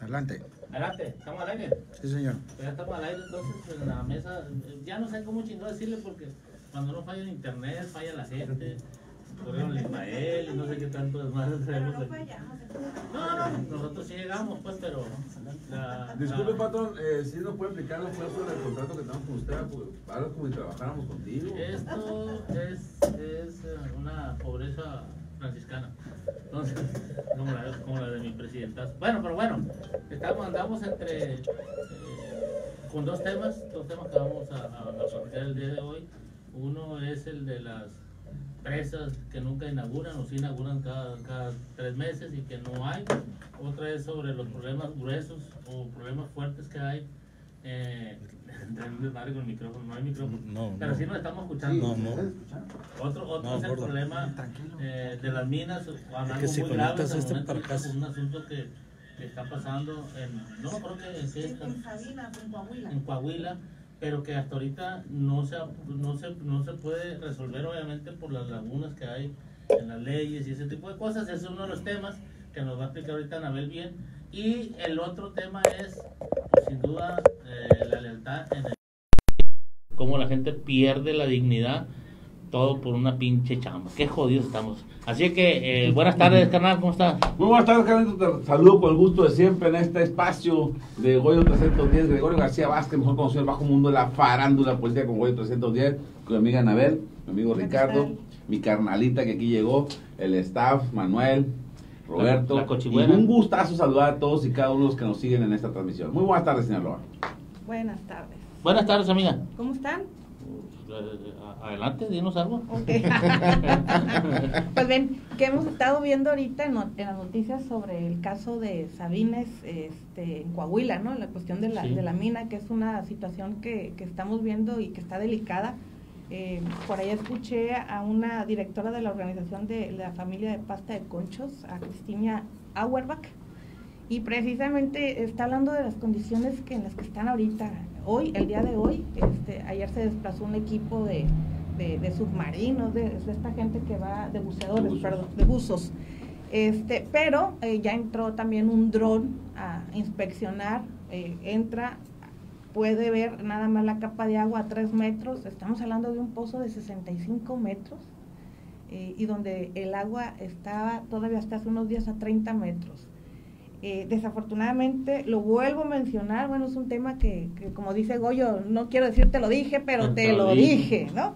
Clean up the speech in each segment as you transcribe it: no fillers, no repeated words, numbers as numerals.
Adelante. Adelante, ¿estamos al aire? Sí, señor. Ya estamos al aire, entonces en la mesa, ya no sé cómo chingado decirle porque cuando no falla el internet, falla la gente, corrieron el Ismael y no sé qué tanto más traemos. No fallamos. No, nosotros sí llegamos, pues, pero... Disculpe, patrón, si nos puede explicar los plazos del contrato que tenemos con usted, porque ahora como si trabajáramos contigo. Esto es una pobreza franciscana, entonces, como la de mi presidentazo. Bueno, pero bueno, andamos entre con dos temas que vamos a platicar el día de hoy. Uno es el de las presas que nunca inauguran o sí inauguran cada 3 meses y que no hay. Otra es sobre los problemas gruesos o problemas fuertes que hay. Con el micrófono, no hay micrófono, pero sí nos estamos escuchando. Otro es el problema de las minas, algo que si muy grave para acá. un asunto que está pasando no me acuerdo que En Sabinas, en Coahuila. en Coahuila, pero que hasta ahorita no se puede resolver, obviamente por las lagunas que hay en las leyes y ese tipo de cosas. Ese es uno de los temas que nos va a explicar ahorita Anabel bien. Y el otro tema es, pues, sin duda, la lealtad en cómo la gente pierde la dignidad, todo por una pinche chamba. Qué jodidos estamos. Así que, buenas tardes, carnal, ¿cómo estás? Muy buenas tardes, carnalito. Te saludo con el gusto de siempre en este espacio de Goyo 310. Gregorio García Vázquez, mejor conocido en el bajo mundo de la farándula política con Goyo 310, con mi amiga Anabel, mi amigo Ricardo, mi carnalita que aquí llegó, el staff, Manuel, Roberto, la y un gustazo saludar a todos y cada uno de los que nos siguen en esta transmisión. Muy buenas tardes, señor Loa. Buenas tardes. Buenas tardes, amiga. ¿Cómo están? Adelante, dinos algo. Okay. Pues ven, que hemos estado viendo ahorita en las noticias sobre el caso de Sabines en Coahuila, ¿no? La cuestión de la mina, que es una situación que estamos viendo y que está delicada. Por ahí escuché a una directora de la organización de la familia de pasta de conchos, a Cristina Auerbach, y precisamente está hablando de las condiciones en las que están ahorita. Hoy, el día de hoy, ayer se desplazó un equipo de submarinos, de esta gente que va, de buceadores, de buzos. Pero ya entró también un dron a inspeccionar, entra, puede ver nada más la capa de agua a 3 metros, estamos hablando de un pozo de 65 metros, y donde el agua estaba todavía hasta hace unos días a 30 metros. Desafortunadamente, lo vuelvo a mencionar, bueno, es un tema que como dice Goyo, no quiero decir te lo dije, pero te lo dije, ¿no?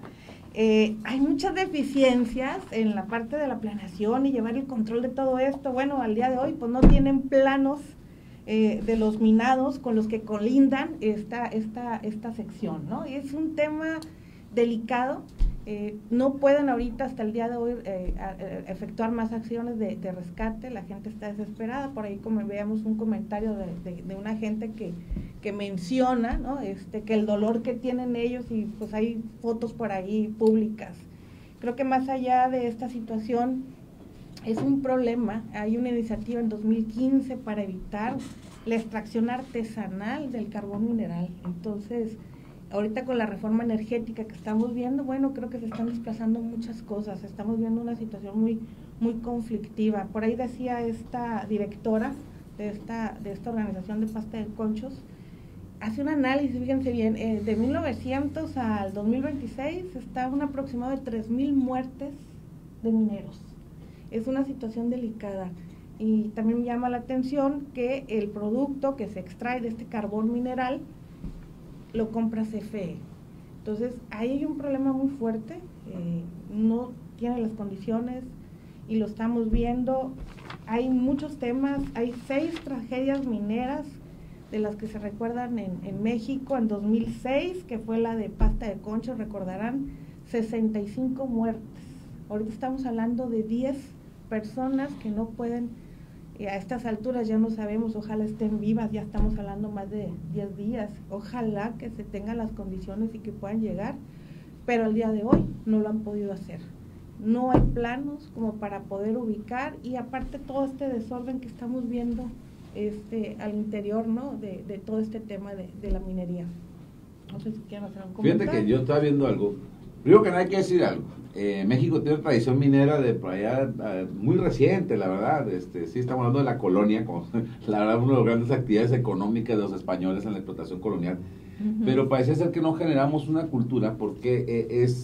Hay muchas deficiencias en la parte de la planeación y llevar el control de todo esto. Bueno, al día de hoy, pues no tienen planos de los minados con los que colindan esta sección, ¿no? Y es un tema delicado. No pueden ahorita hasta el día de hoy efectuar más acciones de rescate. La gente está desesperada. Por ahí como veamos un comentario de una gente que menciona, ¿no? Que el dolor que tienen ellos, y pues hay fotos por ahí públicas. Creo que más allá de esta situación es un problema. Hay una iniciativa en 2015 para evitar la extracción artesanal del carbón mineral. Entonces, ahorita con la reforma energética que estamos viendo, bueno, creo que se están desplazando muchas cosas. Estamos viendo una situación muy, muy conflictiva. Por ahí decía esta directora de esta organización de pasta de conchos, hace un análisis, fíjense bien, de 1900 al 2026 está un aproximado de 3,000 muertes de mineros. Es una situación delicada. Y también llama la atención que el producto que se extrae de este carbón mineral lo compra CFE. Entonces, ahí hay un problema muy fuerte, no tiene las condiciones y lo estamos viendo. Hay muchos temas, hay 6 tragedias mineras de las que se recuerdan en México. En 2006, que fue la de pasta de conchos, recordarán, 65 muertes. Ahorita estamos hablando de 10 personas que no pueden, a estas alturas ya no sabemos, ojalá estén vivas, ya estamos hablando más de 10 días, ojalá que se tengan las condiciones y que puedan llegar, pero al día de hoy no lo han podido hacer. No hay planos como para poder ubicar, y aparte todo este desorden que estamos viendo al interior, ¿no? de todo este tema de la minería. No sé si quieren hacer un comentario. Fíjate que yo estaba viendo algo Primero que nada hay que decir algo. México tiene una tradición minera de por allá muy reciente, la verdad. Sí, estamos hablando de la colonia, como, la verdad, una de las grandes actividades económicas de los españoles en la explotación colonial. Pero parece ser que no generamos una cultura porque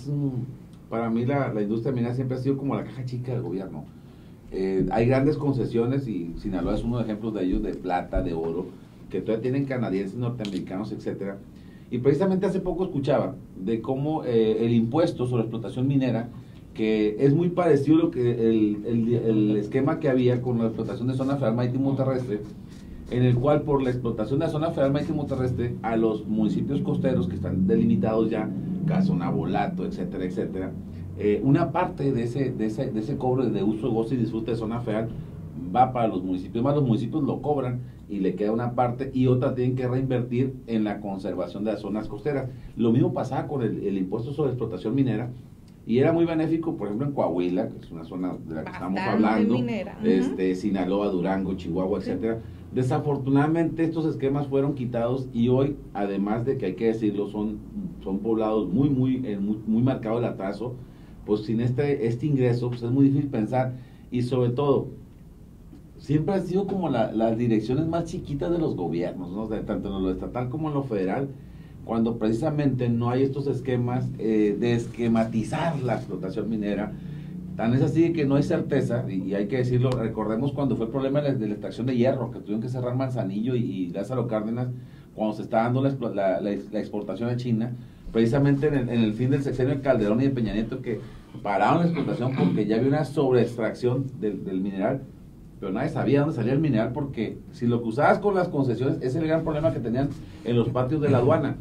para mí la industria minera siempre ha sido como la caja chica del gobierno. Hay grandes concesiones y Sinaloa es uno de ejemplos de ellos, de plata, de oro, que todavía tienen canadienses, norteamericanos, etcétera. Y precisamente hace poco escuchaba de cómo el impuesto sobre explotación minera, que es muy parecido a lo que el esquema que había con la explotación de zona federal marítimo terrestre, en el cual por la explotación de la zona federal marítimo terrestre a los municipios costeros que están delimitados ya, caso Nabolato, etcétera, etcétera, una parte de ese cobro de uso, goce y disfrute de zona federal va para los municipios, más los municipios lo cobran y le queda una parte y otra tienen que reinvertir en la conservación de las zonas costeras. Lo mismo pasaba con el impuesto sobre explotación minera y era muy benéfico, por ejemplo, en Coahuila, que es una zona de la que estamos hablando, Sinaloa, Durango, Chihuahua, etcétera. Desafortunadamente estos esquemas fueron quitados y hoy, además de que hay que decirlo, son poblados muy marcado el atraso, pues sin este ingreso pues es muy difícil pensar y sobre todo siempre han sido como las direcciones más chiquitas de los gobiernos, ¿no? Tanto en lo estatal como en lo federal, cuando precisamente no hay estos esquemas de esquematizar la explotación minera. Tan es así que no hay certeza, y hay que decirlo, recordemos cuando fue el problema de la extracción de hierro, que tuvieron que cerrar Manzanillo y Lázaro Cárdenas, cuando se estaba dando la exportación a China, precisamente en el fin del sexenio de Calderón y de Peña Nieto, que pararon la explotación porque ya había una sobreextracción del mineral, pero nadie sabía dónde salía el mineral, porque si lo que usabas con las concesiones, ese es el gran problema que tenían en los patios de la aduana,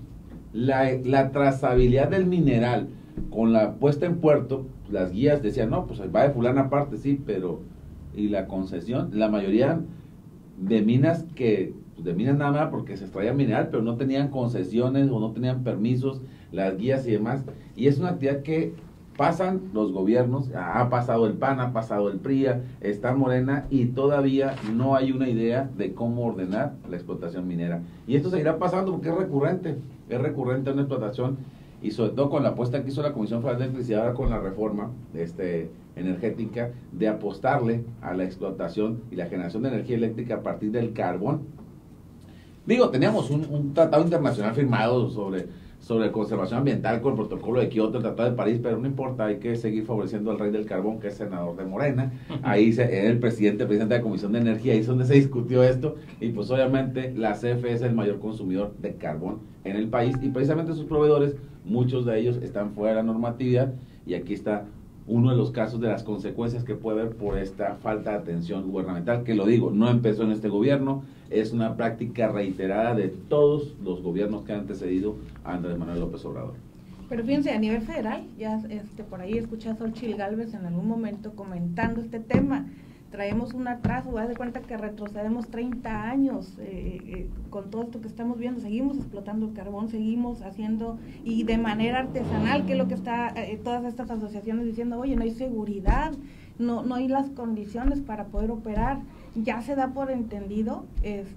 la trazabilidad del mineral con la puesta en puerto. Las guías decían, no, pues va de fulana aparte, sí, pero y la concesión, la mayoría de minas de minas nada más porque se extraía mineral, pero no tenían concesiones o no tenían permisos, las guías y demás, y es una actividad que pasan los gobiernos, ha pasado el PAN, ha pasado el PRI, está Morena, y todavía no hay una idea de cómo ordenar la explotación minera, y esto seguirá pasando porque es recurrente una explotación, y sobre todo con la apuesta que hizo la Comisión Federal de Electricidad ahora con la reforma energética, de apostarle a la explotación y la generación de energía eléctrica a partir del carbón. Digo, teníamos un tratado internacional firmado sobre conservación ambiental con el protocolo de Kioto, el tratado de París, pero no importa, hay que seguir favoreciendo al rey del carbón, que es senador de Morena. Ahí era el presidente de la Comisión de Energía, ahí es donde se discutió esto, y pues obviamente la CFE es el mayor consumidor de carbón en el país, y precisamente sus proveedores, muchos de ellos están fuera de la normatividad, y aquí está uno de los casos de las consecuencias que puede haber por esta falta de atención gubernamental, que lo digo, no empezó en este gobierno, es una práctica reiterada de todos los gobiernos que han antecedido a Andrés Manuel López Obrador. Pero fíjense, a nivel federal, ya por ahí escuché a Xochitl Gálvez en algún momento comentando este tema. Traemos un atraso, haz de cuenta que retrocedemos 30 años con todo esto que estamos viendo, seguimos explotando el carbón, seguimos haciendo, y de manera artesanal, que es lo que está todas estas asociaciones diciendo, oye, no hay seguridad, no hay las condiciones para poder operar. Ya se da por entendido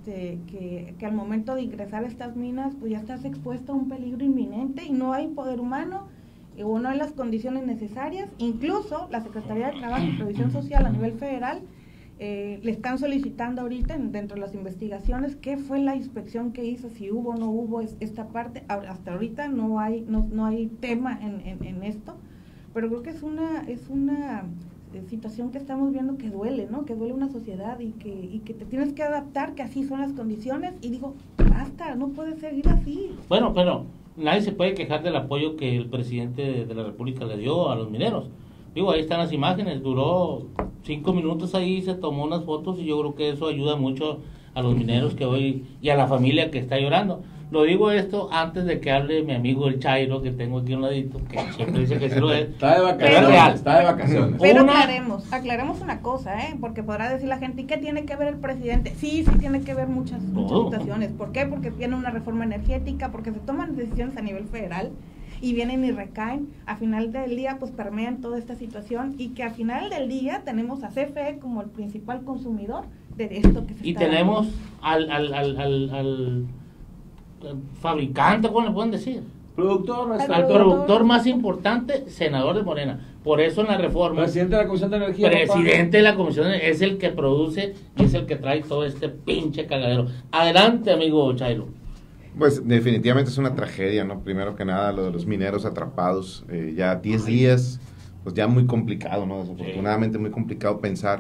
que al momento de ingresar a estas minas, pues ya estás expuesto a un peligro inminente y no hay poder humano, o no hay las condiciones necesarias. Incluso la Secretaría de Trabajo y Previsión Social a nivel federal le están solicitando ahorita dentro de las investigaciones qué fue la inspección que hizo, si hubo o no hubo esta parte. Hasta ahorita no hay tema en esto, pero creo que es una situación que estamos viendo que duele, ¿no? Que duele una sociedad y que te tienes que adaptar, que así son las condiciones, y digo, basta, no puede seguir así. Bueno, pero nadie se puede quejar del apoyo que el presidente de la República le dio a los mineros. Digo, ahí están las imágenes, duró 5 minutos ahí, se tomó unas fotos, y yo creo que eso ayuda mucho a los mineros que hoy, y a la familia que está llorando. Lo digo esto antes de que hable mi amigo el Chairo, que tengo aquí a un ladito, que siempre dice que sí lo es. Está de vacaciones, está de vacaciones. Pero aclaremos una cosa, porque podrá decir la gente, ¿y qué tiene que ver el presidente? Sí tiene que ver muchas situaciones. ¿Por qué? Porque viene una reforma energética, porque se toman decisiones a nivel federal, y vienen y recaen, a final del día pues permean toda esta situación, y que a final del día tenemos a CFE como el principal consumidor de esto que se y está tenemos dando. al fabricante, ¿cómo le pueden decir? Productor, al productor más importante, senador de Morena. Por eso en la reforma, presidente de la Comisión de Energía. presidente de la Comisión es el que produce y es el que trae todo este pinche cagadero. Adelante, amigo Chairo. Pues definitivamente es una tragedia, ¿no? Primero que nada, lo de los mineros atrapados, ya 10 días, pues ya muy complicado, ¿no? Desafortunadamente muy complicado pensar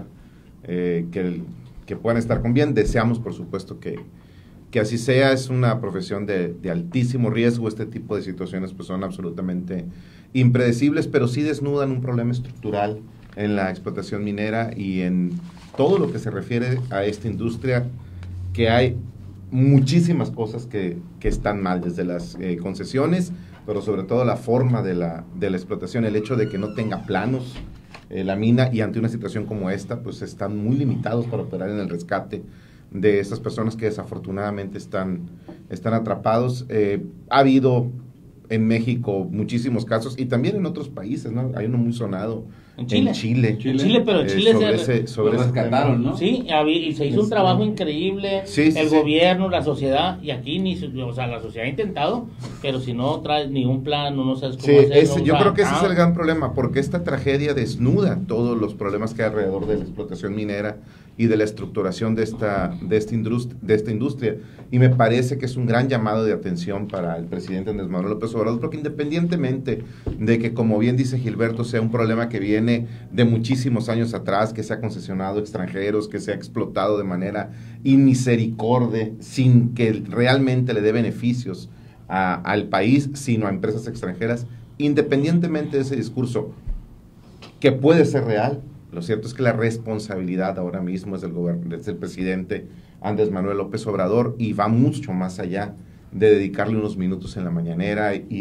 que puedan estar con bien. Deseamos, por supuesto, que así sea. Es una profesión de altísimo riesgo. Este tipo de situaciones pues son absolutamente impredecibles, pero sí desnudan un problema estructural en la explotación minera y en todo lo que se refiere a esta industria, que hay muchísimas cosas que están mal, desde las concesiones, pero sobre todo la forma de la explotación, el hecho de que no tenga planos la mina, y ante una situación como esta, pues están muy limitados para operar en el rescate de estas personas que desafortunadamente están atrapados. Ha habido en México muchísimos casos y también en otros países, ¿no? Hay uno muy sonado en Chile, pero en Chile sobre lo rescataron, ¿no? Sí, y se hizo un trabajo increíble, el gobierno, la sociedad, y aquí o sea, la sociedad ha intentado, pero si no traes ni un plan, no sabes cómo hacerlo. Yo creo que ese es el gran problema, porque esta tragedia desnuda todos los problemas que hay alrededor de la explotación minera y de la estructuración de esta industria, y me parece que es un gran llamado de atención para el presidente Andrés Manuel López Obrador, porque independientemente de que, como bien dice Gilberto, sea un problema que viene de muchísimos años atrás, que se ha concesionado a extranjeros, que se ha explotado de manera inmisericordia, sin que realmente le dé beneficios al país, sino a empresas extranjeras, independientemente de ese discurso, que puede ser real, lo cierto es que la responsabilidad ahora mismo es del presidente Andrés Manuel López Obrador, y va mucho más allá de dedicarle unos minutos en la mañanera y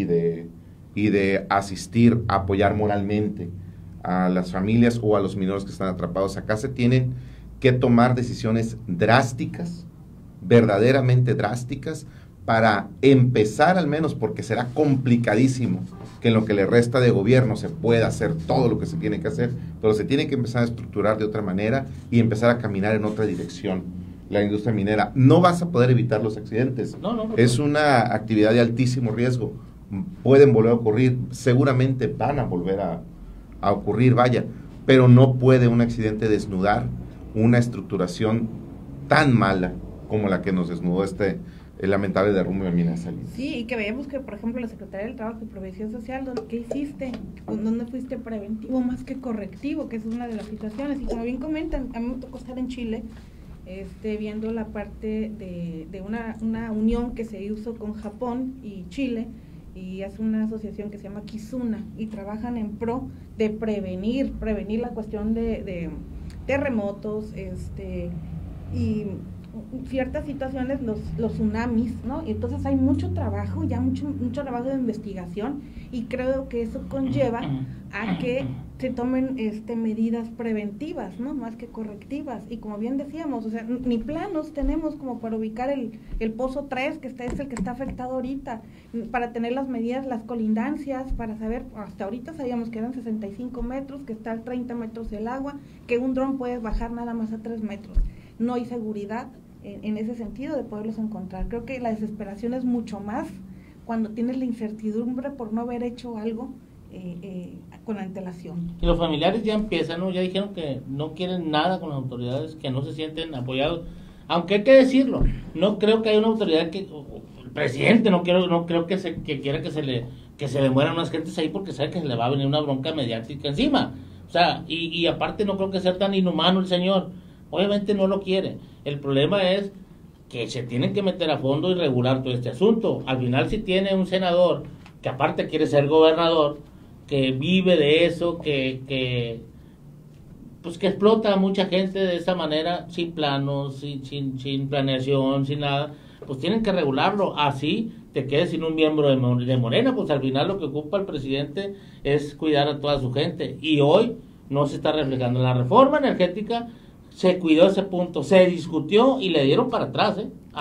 de asistir a apoyar moralmente a las familias o a los mineros que están atrapados. Acá se tienen que tomar decisiones drásticas, verdaderamente drásticas, para empezar al menos, porque será complicadísimo que en lo que le resta de gobierno se pueda hacer todo lo que se tiene que hacer, pero se tiene que empezar a estructurar de otra manera y empezar a caminar en otra dirección la industria minera. No vas a poder evitar los accidentes. No. Es una actividad de altísimo riesgo. Pueden volver a ocurrir, seguramente van a volver a ocurrir, vaya, pero no puede un accidente desnudar una estructuración tan mala como la que nos desnudó el lamentable derrumbe de Minas Salinas. Sí, y que veamos que, por ejemplo, la Secretaría del Trabajo y Previsión Social, ¿qué hiciste? ¿Dónde fuiste preventivo más que correctivo? Que es una de las situaciones. Y como bien comentan, a mí me tocó estar en Chile, viendo la parte de una unión que se hizo con Japón y Chile, y hace una asociación que se llama Kizuna, y trabajan en pro de prevenir la cuestión de terremotos, y ciertas situaciones, los tsunamis, ¿no? Y entonces hay mucho trabajo, ya mucho trabajo de investigación, y creo que eso conlleva a que se tomen medidas preventivas, ¿no? Más que correctivas. Y como bien decíamos, o sea, ni planos tenemos como para ubicar el pozo 3, que es el que está afectado ahorita, para tener las medidas, las colindancias, para saber, hasta ahorita sabíamos que eran 65 metros, que está a 30 metros el agua, que un dron puede bajar nada más a 3 metros. No hay seguridad en ese sentido de poderlos encontrar. Creo que la desesperación es mucho más cuando tienes la incertidumbre por no haber hecho algo con antelación. Y los familiares ya empiezan, ¿no? Ya dijeron que no quieren nada con las autoridades, que no se sienten apoyados, aunque hay que decirlo, no creo que haya una autoridad el presidente no creo que quiera que se le mueran unas gentes ahí, porque sabe que se le va a venir una bronca mediática encima. O sea, y aparte no creo que sea tan inhumano el señor. Obviamente no lo quiere. El problema es que se tienen que meter a fondo y regular todo este asunto. Al final, si tiene un senador que aparte quiere ser gobernador, que vive de eso, que explota a mucha gente de esa manera, sin planos, sin planeación, sin nada, pues tienen que regularlo. Así te quedes sin un miembro de Morena, pues al final lo que ocupa el presidente es cuidar a toda su gente. Y hoy no se está reflejando en la reforma energética. Se cuidó ese punto, se discutió y le dieron para atrás,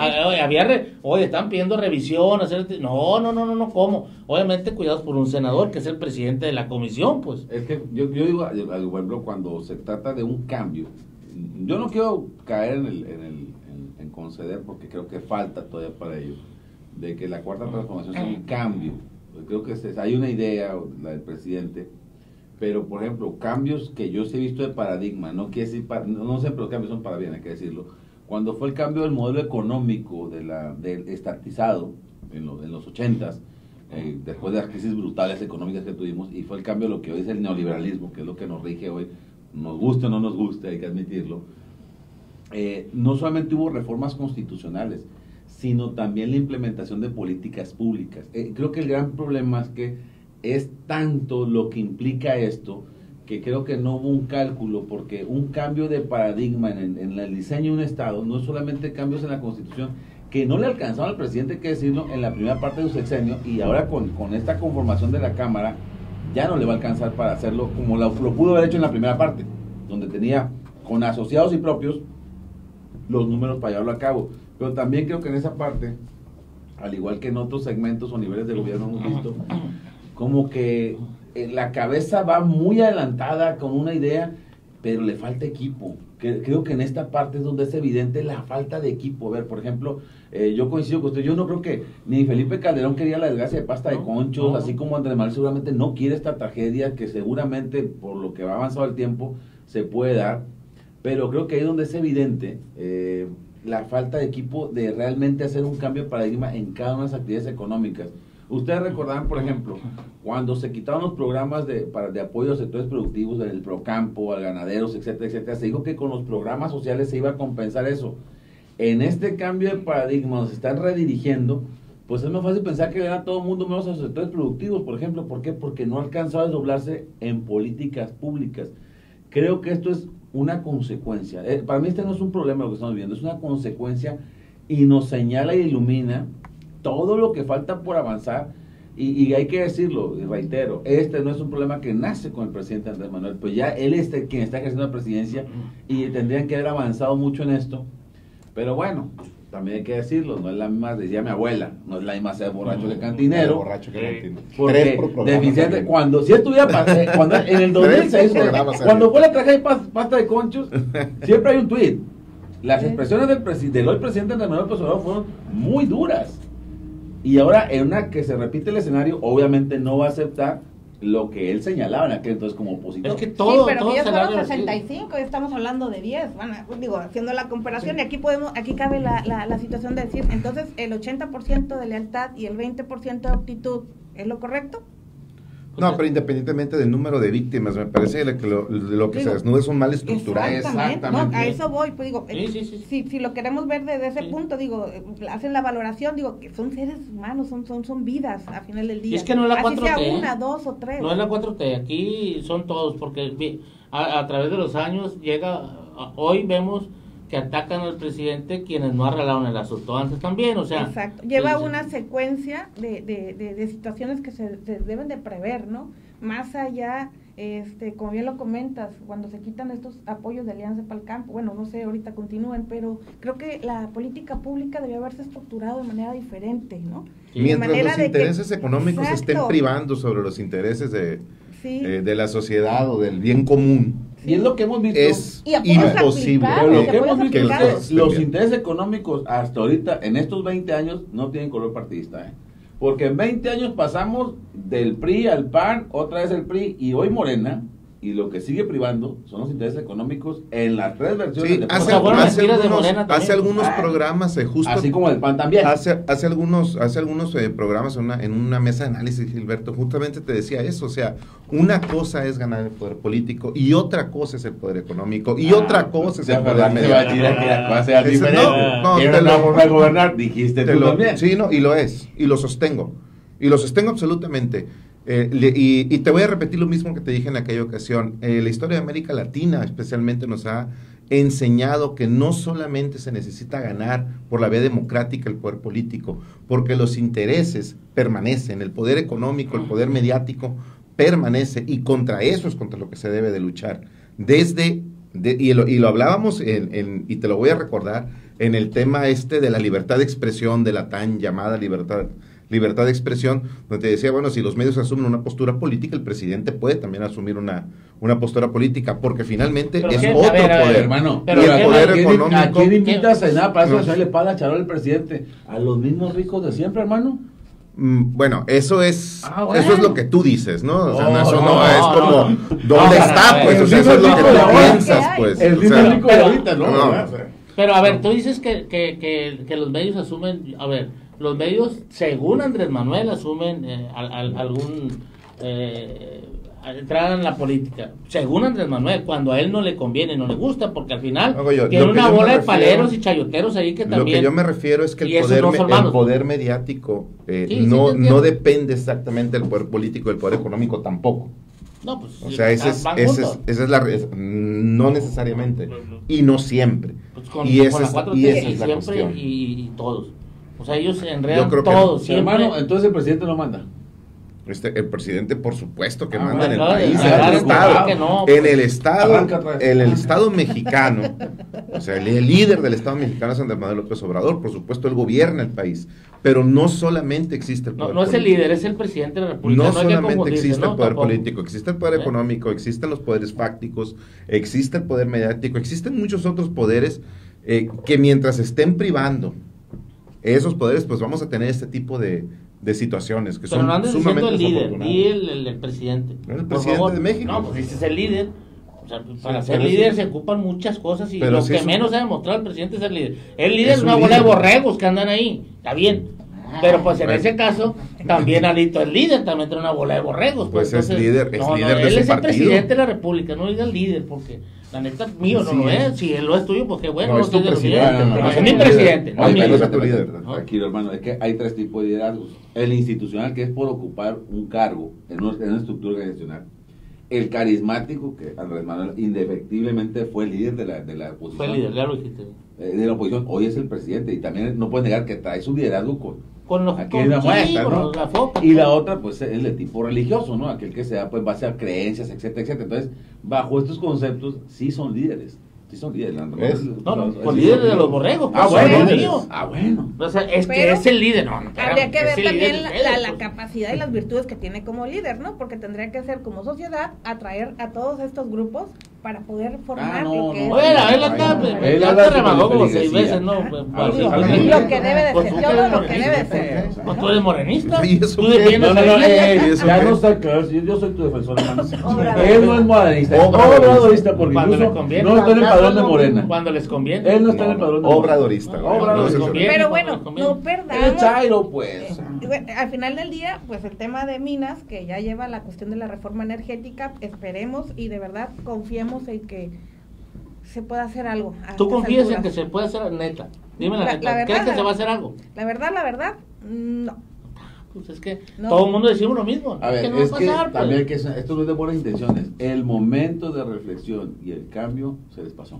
están pidiendo revisión, no, ¿cómo? Obviamente cuidados por un senador que es el presidente de la comisión, pues. Es que yo digo, por ejemplo, cuando se trata de un cambio, yo no quiero caer en conceder, porque creo que falta todavía para ello, de que la cuarta transformación sea un cambio creo que hay una idea, la del presidente, pero por ejemplo, cambios que yo sí he visto de paradigma, no quiere decir, no siempre los cambios son para bien, hay que decirlo. Cuando fue el cambio del modelo económico del estatizado en los 80s, después de las crisis brutales económicas que tuvimos, y fue el cambio de lo que hoy es el neoliberalismo, que es lo que nos rige hoy, nos guste o no nos guste, hay que admitirlo. No solamente hubo reformas constitucionales, sino también la implementación de políticas públicas. Creo que el gran problema es que es tanto lo que implica esto, que creo que no hubo un cálculo, porque un cambio de paradigma en el diseño de un Estado no es solamente cambios en la Constitución, que no le alcanzaron al presidente, hay que decirlo, en la primera parte de su sexenio, y ahora con esta conformación de la Cámara, ya no le va a alcanzar para hacerlo como lo pudo haber hecho en la primera parte, donde tenía con asociados y propios los números para llevarlo a cabo. Pero también creo que en esa parte, al igual que en otros segmentos o niveles de gobierno hemos visto, como que la cabeza va muy adelantada con una idea, pero le falta equipo. Creo que en esta parte es donde es evidente la falta de equipo. A ver, por ejemplo, yo coincido con usted, yo no creo que ni Felipe Calderón quería la desgracia de Pasta de Conchos, así como Andrés Manuel seguramente no quiere esta tragedia, que seguramente por lo que va avanzado el tiempo se puede dar, pero creo que ahí es donde es evidente la falta de equipo de realmente hacer un cambio de paradigma en cada una de las actividades económicas. Ustedes recordarán, por ejemplo, cuando se quitaron los programas de apoyo a sectores productivos, del Procampo, a ganaderos, etcétera, etcétera, se dijo que con los programas sociales se iba a compensar eso. En este cambio de paradigma, nos están redirigiendo, pues es más fácil pensar que gana todo el mundo menos a los sectores productivos, por ejemplo. ¿Por qué? Porque no alcanzó a desdoblarse en políticas públicas. Creo que esto es una consecuencia. Para mí este no es un problema lo que estamos viendo, es una consecuencia, y nos señala y ilumina todo lo que falta por avanzar, y hay que decirlo, y reitero, este no es un problema que nace con el presidente Andrés Manuel, pues ya él es quien está ejerciendo la presidencia, y tendrían que haber avanzado mucho en esto, pero bueno, también hay que decirlo, no es la misma, decía mi abuela, no es la misma ser borracho que cantinero, porque deficiente, cuando si estuviera, cuando en el 2006, cuando fue la tragedia de Pasta de Conchos, siempre hay un tuit, las expresiones del hoy presidente Andrés Manuel López Obrador fueron muy duras. Y ahora, en una que se repite el escenario, obviamente no va a aceptar lo que él señalaba en aquel entonces como opositor. Es que todo, sí, pero todo 10 fueron salario 65, y estamos hablando de 10. Bueno, digo, haciendo la comparación, y aquí cabe la situación de decir, entonces, el 80% de lealtad y el 20% de aptitud, ¿es lo correcto? No, pero independientemente del número de víctimas, me parece que lo que se desnuda es un mal estructural. Exactamente. No, a eso voy, pues digo, sí. Si lo queremos ver desde ese punto, digo, hacen la valoración, digo, que son seres humanos, son vidas a final del día. Y es que no es la 4T. Así sea una, dos o tres. No es la 4T, aquí son todos, porque a través de los años hoy vemos que atacan al presidente quienes no arreglaron el asunto antes también, o sea. Exacto, lleva una secuencia de situaciones que se deben de prever, ¿no? Más allá, como bien lo comentas, cuando se quitan estos apoyos de Alianza para el Campo, bueno, no sé, ahorita continúen, pero creo que la política pública debió haberse estructurado de manera diferente, ¿no? Sí. Mientras los intereses económicos estén privando sobre los intereses de la sociedad o del bien común. Y es lo que hemos visto, es imposible. Lo que hemos visto es que los intereses económicos hasta ahorita, en estos 20 años, no tienen color partidista, porque en 20 años pasamos del PRI al PAN, otra vez el PRI, y hoy Morena, y lo que sigue privando son los intereses económicos en las tres versiones. Sí, hace algunos programas, justo así como el PAN también. Hace algunos programas en una mesa de análisis, Gilberto, justamente te decía eso, o sea, una cosa es ganar el poder político y otra cosa es el poder económico y otra cosa es el poder mediático. Va a ser diferente. Era una forma de gobernar, dijiste tú también. Sí, no, y lo es, y lo sostengo absolutamente. Y te voy a repetir lo mismo que te dije en aquella ocasión. La historia de América Latina especialmente nos ha enseñado que no solamente se necesita ganar por la vía democrática el poder político, porque los intereses permanecen, el poder económico, el poder mediático permanece, y contra eso es contra lo que se debe de luchar. Y lo hablábamos y te lo voy a recordar, en el tema de la libertad de expresión, de la tan llamada libertad de expresión, donde te decía, bueno, si los medios asumen una postura política, el presidente puede también asumir una postura política, porque finalmente es otro poder, hermano. Y el poder económico. ¿A quién invitas a nada para eso? Le paga charal al presidente? A los mismos ricos de siempre, hermano. Bueno, eso es bueno. eso es lo que tú dices, ¿no? O sea, No, eso no, no es como ¿dónde No, está? no, Pues, o sea, eso es lo que tú piensas, pues. El O sea, dinámico de ahorita, ¿no? no. ¿Verdad? O sea, Pero a ver, tú dices que los medios asumen, a ver, los medios, según Andrés Manuel, asumen algún entrada en la política. Según Andrés Manuel, cuando a él no le conviene, no le gusta, porque al final tiene una bola de paleros y chayoteros ahí que también... Lo que yo me refiero es que y el esos no son malos. poder mediático Sí, no, sí, te no depende exactamente del poder político, del poder económico tampoco. No, pues, O sea, esa es no necesariamente y no siempre. Pues con y esa la es, 4T y esa es la siempre cuestión. y todos. O sea, ellos se enredan Yo creo que todos, no. siempre. hermano, entonces el presidente no manda. El presidente, por supuesto, que Ah, manda en el bueno, país, claro, en el claro, estado, que no, en pues. el estado, Arranca otra vez. en el estado mexicano, o sea, el líder del estado mexicano es Andrés Manuel López Obrador, por supuesto, él gobierna el país, pero no solamente existe el poder No es el político. líder, es el presidente de la República. No hay que solamente confundirse, existe ¿no? el poder Tampoco. político, existe el poder económico, existen los poderes fácticos, existe el poder mediático, existen muchos otros poderes que mientras estén privando esos poderes, pues vamos a tener este tipo de situaciones que Pero son no andes diciendo sumamente el líder, desafortunadas. di el presidente. El Por presidente favor. de México. No, pues dices el líder. O sea, para Sí, ser pero líder sí. se ocupan muchas cosas y Pero lo sí que es un- menos ha demostrado el presidente es ser líder. El líder Es es un una bola de líder. borregos que andan ahí. Está bien. Pero pues en Bueno. ese caso, también Alito es líder, también trae una bola de borregos. Pues es líder de él su es el partido. presidente de la República, no diga el líder, porque la neta mío no Sí, lo es. es. Si él lo es tuyo, pues qué bueno. No, es tu soy de los presidente, líderes. no, Es mi presidente, no Oye, mío. pero es tu líder. Tranquilo, hermano, es que hay tres tipos de liderazgos. El institucional, que es por ocupar un cargo en una estructura organizacional. El carismático, que Andrés Manuel indefectiblemente fue el líder de la oposición. Fue el líder, ya lo dijiste. De la oposición, hoy es el presidente y también no puede negar que trae su liderazgo Con los aquí hay una muestra, con ¿no? la foca. Y la otra, pues, es de tipo religioso, ¿no? Aquel que se da, pues, base a creencias, etcétera, etcétera. Entonces, bajo estos conceptos, sí son líderes. Sí son líderes. No, pues líderes de los borregos. Ah, pues, bueno. son líderes. míos. Ah, bueno. O sea, es que Pero es el líder. No, Habría que ver es el también líder de ustedes, la pues. capacidad y las virtudes que tiene como líder, ¿no? Porque tendría que ser como sociedad atraer a todos estos grupos para poder formar no, lo que no. es. Bueno, él Ay, acá, no, ya él te habla remagó como de 6 feligresía. veces, ¿no? Pues, Ah, pues, sí, pues, sí. Lo que debe de pues, ser, tú todo eres lo que debe de morenista. ser. Pues tú eres morenista. ¿Y eso Tú qué? defiendes No, a no, él. ya no está claro. Yo soy tu defensor, hermano. Obrador. Él no es modernista, es obradorista, porque Cuando le incluso conviene. no está en el padrón de Morena. Cuando les conviene. Él no está en el padrón de Morena. Obradorista. güey. Obradorista. No, les eso- conviene. Pero cuando bueno, les conviene. no Él es perdamos. Chairo, pues. Bueno, al final del día, pues el tema de minas, que ya lleva la cuestión de la reforma energética, esperemos y de verdad confiemos en que se pueda hacer algo. a Tú estas confías en alturas. que se puede hacer, neta. Dime la La neta. verdad, ¿Crees que se va a hacer algo? La verdad, no. Pues es que No. todo el mundo decimos lo mismo. A ver, que no va es a que pasar, también pues. que esto no es de buenas intenciones. El momento de reflexión y el cambio se les pasó.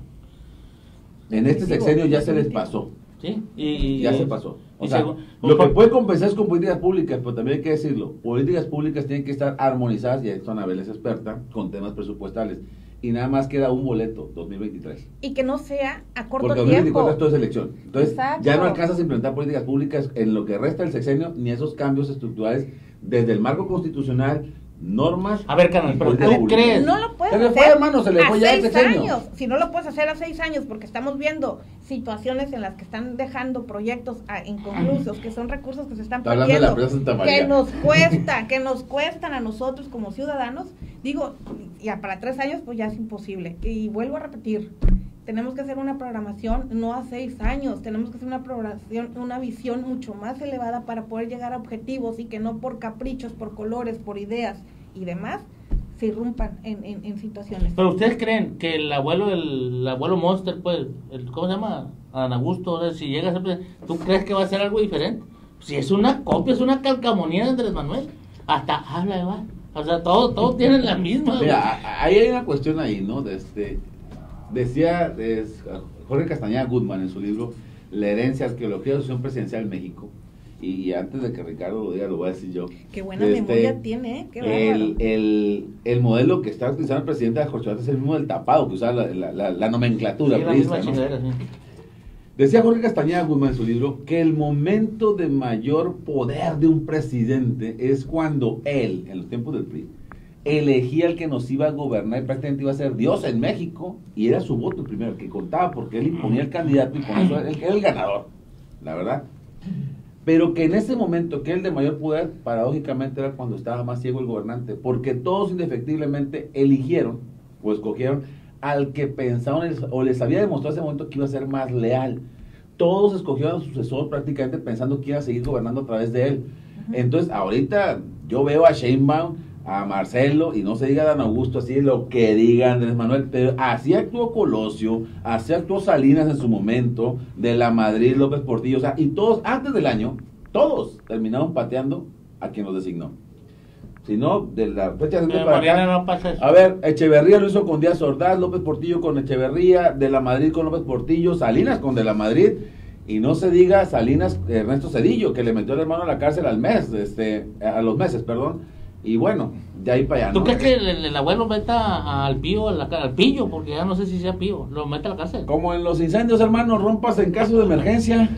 En este Definitivo, sexenio ya se les definitivo. pasó. Sí, y Ya se pasó. O y sea, según- lo que puede compensar es con políticas públicas, pero también hay que decirlo, políticas públicas tienen que estar armonizadas, y esto Anabel es experta, con temas presupuestales. Y nada más queda un boleto, 2023. Y que no sea a corto Porque tiempo. 2024 esto es elección. Entonces, Exacto. ya no alcanzas a implementar políticas públicas en lo que resta del sexenio, ni esos cambios estructurales desde el marco constitucional, normas. A ver, carnal, y pero políticas ¿tú públicas. crees? No lo puedes Se le hacer fue, hermano, se le a fue ya el 6 sexenio. años. Si no lo puedes hacer a 6 años, porque estamos viendo situaciones en las que están dejando proyectos inconclusos, que son recursos que se están Está hablando de la perdiendo, empresa Santa María. que nos cuestan a nosotros como ciudadanos. Digo, ya para 3 años pues ya es imposible. Y vuelvo a repetir, tenemos que hacer una programación no a 6 años, tenemos que hacer una programación, una visión mucho más elevada para poder llegar a objetivos y que no por caprichos, por colores, por ideas y demás se irrumpan en situaciones. Pero ustedes creen que el abuelo Monster, pues, ¿cómo se llama? Adán Augusto, o sea, si llega a ser presidente, ¿tú crees que va a ser algo diferente? Si es una copia, es una calcamonía de Andrés Manuel. Hasta habla igual. O sea, todos tienen la misma. Mira, ahí hay una cuestión ahí, ¿no? Decía Jorge Castañeda Goodman en su libro La herencia, arqueología de la Asociación Presidencial en México. Y antes de que Ricardo lo diga, lo voy a decir yo. Qué buena memoria tiene, ¿eh? Qué bárbaro. el modelo que está utilizando el presidente de la Corcholata es el mismo del tapado, que usaba la nomenclatura. Sí, la misma priista, ¿no? chingadera, sí. Decía Jorge Castañeda Guzmán en su libro que el momento de mayor poder de un presidente es cuando él, en los tiempos del PRI, elegía al que nos iba a gobernar y prácticamente iba a ser Dios en México, y era su voto el primero, el que contaba, porque él imponía el candidato y con eso él era el ganador, la verdad. pero que en ese momento que el de mayor poder, paradójicamente era cuando estaba más ciego el gobernante, porque todos indefectiblemente eligieron o escogieron al que pensaban o les había demostrado en ese momento que iba a ser más leal. Todos escogieron a su sucesor prácticamente pensando que iba a seguir gobernando a través de él. Entonces, ahorita yo veo a Sheinbaum, a Marcelo, y no se diga Dan Augusto, así lo que diga Andrés Manuel, pero así actuó Colosio, así actuó Salinas en su momento, de la Madrid, López Portillo, o sea, y todos, antes del año, todos terminaron pateando a quien los designó. Si no, de la fecha de para acá, no pasa eso. a ver, Echeverría lo hizo con Díaz Ordaz, López Portillo con Echeverría, de la Madrid con López Portillo, Salinas con de la Madrid, y no se diga Salinas, Ernesto Zedillo, que le metió el hermano a la cárcel al mes, a los meses, perdón. Y bueno, de ahí para allá, ¿Tú ¿no? crees que el abuelo meta al Pío, al Pillo? Porque ya no sé si sea Pío, lo mete a la cárcel. Como en los incendios, hermano, rompas en caso de emergencia.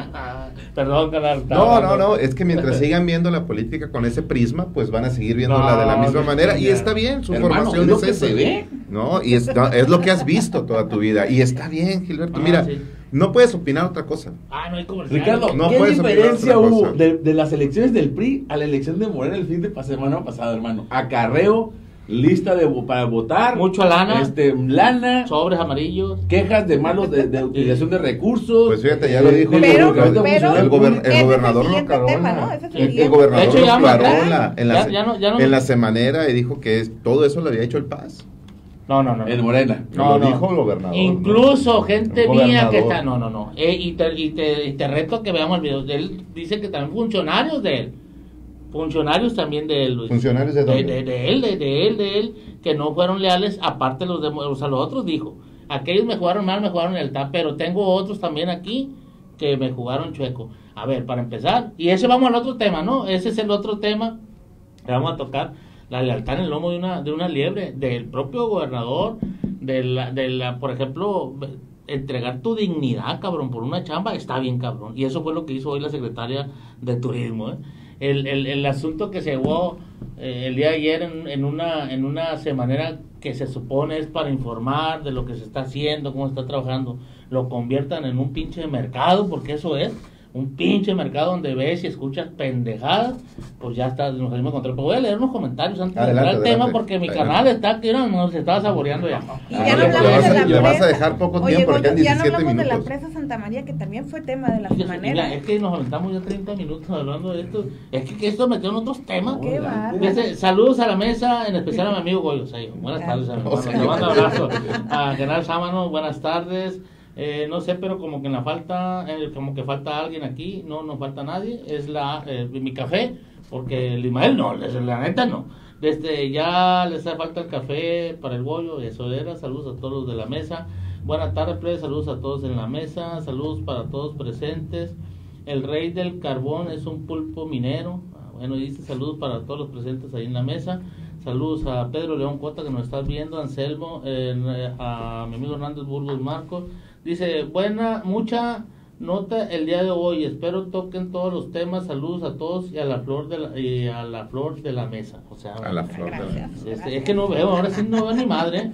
Perdón, canal. No, es que mientras sigan viendo la política con ese prisma, pues van a seguir viéndola de la misma manera, y está bien, su Hermano, formación es lo es que esa. se ve. No, y es lo que has visto toda tu vida, y está bien, Gilberto. Mira, sí. No puedes opinar otra cosa. Ah, no hay comercial. Ricardo, No ¿qué puedes opinar diferencia otra hubo cosa. de las elecciones del PRI a la elección de Morena el fin de semana pasado, hermano? Acarreo, lista para votar, Mucho lana. Lana, Sobres amarillos. quejas de malos de utilización de recursos. Pues fíjate, ya lo dijo Pero- el pero- gobernador ese es el lo aclaró tema, en la- ¿no? Ese es el el siguiente. gobernador De hecho, lo ya aclaró no- en ya no- la semanera, y dijo que todo eso lo había hecho el Paz. No. En Morena. No, Lo no. dijo el gobernador. Incluso gente El mía gobernador. que está. No. Y te reto a que veamos el video. Él dice que también funcionarios de él. Funcionarios también de él, Luis. ¿Funcionarios de dónde? De él, que no fueron leales, aparte los de los otros, dijo. Aquellos me jugaron mal, me jugaron lealtad, pero tengo otros también aquí que me jugaron chueco. A ver, para empezar, y ese vamos al otro tema, ¿no? Ese es el otro tema que vamos a tocar, la lealtad en el lomo de una liebre, del propio gobernador, de la, por ejemplo, entregar tu dignidad, cabrón, por una chamba, está bien, cabrón. Y eso fue lo que hizo hoy la secretaria de Turismo, ¿eh? El asunto que se llevó el día de ayer en una semanera que se supone es para informar de lo que se está haciendo, cómo se está trabajando, lo conviertan en un pinche mercado, porque eso es un pinche mercado donde ves y escuchas pendejadas, pues ya está, nos salimos contra. Pero voy a leer unos comentarios antes de entrar al tema, porque mi canal está que no se estaba saboreando ya. Y ya no Le hablamos vas de a- la le vas a presa. dejar poco Oye, tiempo, porque Goyo, quedan ya no 17 hablamos de la minutos. presa Santa María, que también fue tema de la Mira, manera. es que nos aventamos ya 30 minutos hablando de esto. Es que esto metió en otros temas. Qué bárbaro. Fíjate, saludos a la mesa, en especial a mi amigo Goyo Sayo. Buenas tardes, amigo. Te mando un abrazo. A General Sámano, buenas tardes. No sé, pero como que como que falta alguien aquí. No falta nadie. Es mi café, porque el Ismael no, la neta no. Ya les hace falta el café para el Goyo, eso era. Saludos a todos los de la mesa. Buenas tardes, plebe. Saludos a todos en la mesa. Saludos para todos presentes. El rey del carbón es un pulpo minero. Bueno, dice saludos para todos los presentes ahí en la mesa. Saludos a Pedro León Cota, que nos estás viendo, Anselmo, a mi amigo Hernández Burgos Marcos. Dice, mucha nota el día de hoy, espero toquen todos los temas. Saludos a todos y a la flor de la mesa. O sea, A la flor de la Gracias. es que no veo, ahora sí no veo ni madre.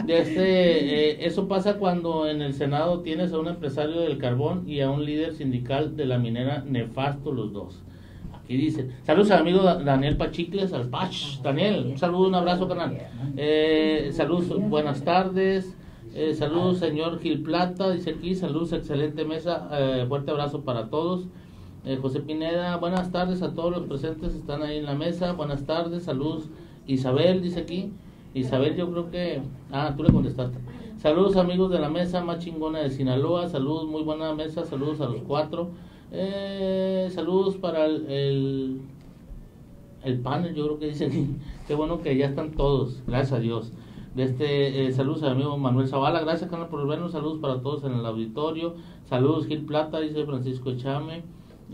Eso pasa cuando en el Senado tienes a un empresario del carbón y a un líder sindical de la minera, nefasto los dos. Aquí dice, saludos al amigo Daniel Pachicles, al Pach. Daniel, un saludo, un abrazo, canal. Saludos, buenas tardes. Saludos, señor Gil Plata, dice aquí, saludos, excelente mesa, fuerte abrazo para todos. José Pineda, buenas tardes a todos los presentes, están ahí en la mesa, buenas tardes, saludos. Isabel, dice aquí, Isabel, yo creo que, tú le contestaste. Saludos, amigos de la mesa más chingona de Sinaloa, saludos, muy buena mesa, saludos a los cuatro. Saludos para el panel, yo creo que dice aquí, qué bueno que ya están todos, gracias a Dios. Saludos al amigo Manuel Zavala, gracias, canal, por vernos. Saludos para todos en el auditorio. Saludos, Gil Plata, dice Francisco Echame.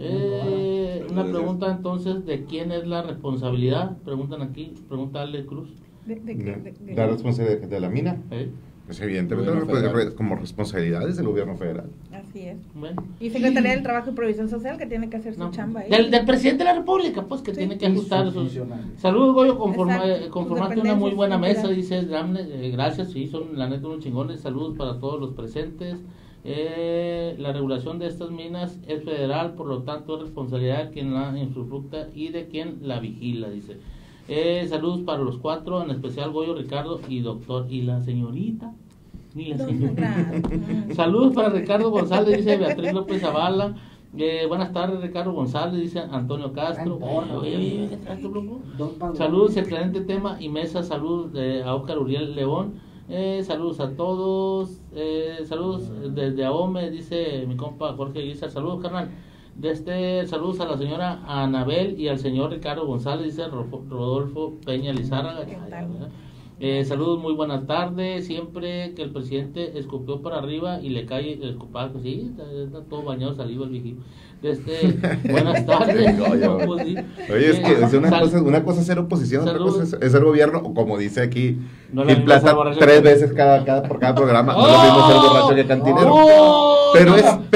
Una pregunta entonces, ¿de quién es la responsabilidad? Preguntan aquí, pregunta Ale Cruz. La responsabilidad de la mina. ¿Eh? Pues evidentemente Gobierno federal. como responsabilidades del gobierno federal. Así es. Bueno. Y Secretaría del Trabajo y Provisión Social, que tiene que hacer su No, chamba ahí. del presidente de la República, pues, que Sí. tiene que ajustar sus... funcionarios. Saludos, Goyo, Exacto, conformarte sus una muy buena mesa, dependencias, dice Dramne, gracias, sí, son la neta unos chingones. Saludos para todos los presentes. La regulación de estas minas es federal, por lo tanto es responsabilidad de quien la usufructa y de quien la vigila, dice. Saludos para los 4, en especial Goyo, Ricardo y doctor. ¿Y la señorita? Ni la señorita. Saludos para Ricardo González, dice Beatriz López Zavala. Buenas tardes, Ricardo González, dice Antonio Castro. Oye, ¿qué traes tú, loco? Saludos, excelente tema y mesa. Saludos a Óscar Uriel León. Saludos a todos. Saludos desde Ahome, dice mi compa Jorge Guizar. Saludos, carnal. Saludos a la señora Anabel y al señor Ricardo González, dice Rodolfo Peña Lizárraga. Saludos, muy buenas tardes. Siempre que el presidente escupió para arriba y le cae el escupado, sí, está todo bañado saliva el viejito. Buenas tardes. Oye, es que una cosa es ser oposición, otra cosa es ser gobierno, o como dice aquí, Gil Plata, 3 veces por cada programa. No es lo mismo ser borracho que cantinero. Pero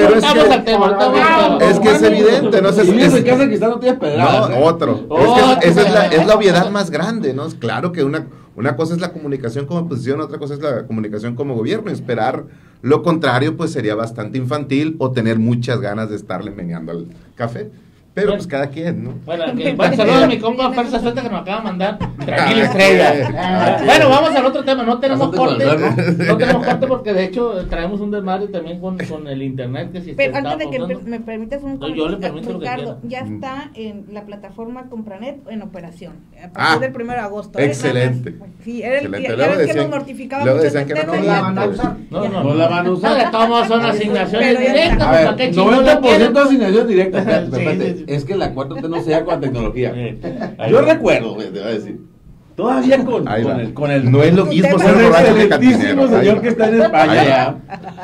es que es evidente, ¿no? Otro. Esa es la obviedad más grande, ¿no? Es claro que una cosa es la comunicación como oposición, otra cosa es la comunicación como gobierno. Esperar lo contrario, pues sería bastante infantil o tener muchas ganas de estarle meneando al café. Pero pues cada quien, ¿no? Bueno, saludos a mi compa Farsa Suelta que nos acaba de mandar. Tranquila, estrella. Bueno, vamos al otro tema. No tenemos corte. No tenemos corte porque de hecho traemos un desmadre también con el internet. Que si pero antes de que me permitas un comentario, yo le permito Ricardo, ya está en la plataforma Compranet en operación. A partir del 1 de agosto. Excelente. Sí, era el que nos mortificaba mucho. Decían que no la van a usar. No la van a usar. De todos modos son asignaciones directas. A ver, 90% de asignaciones directas. Es que la 4T no sea con tecnología. Yo recuerdo, te voy a decir, todavía con el no es lo mismo ser borracho que cantinero. Señor que está en España.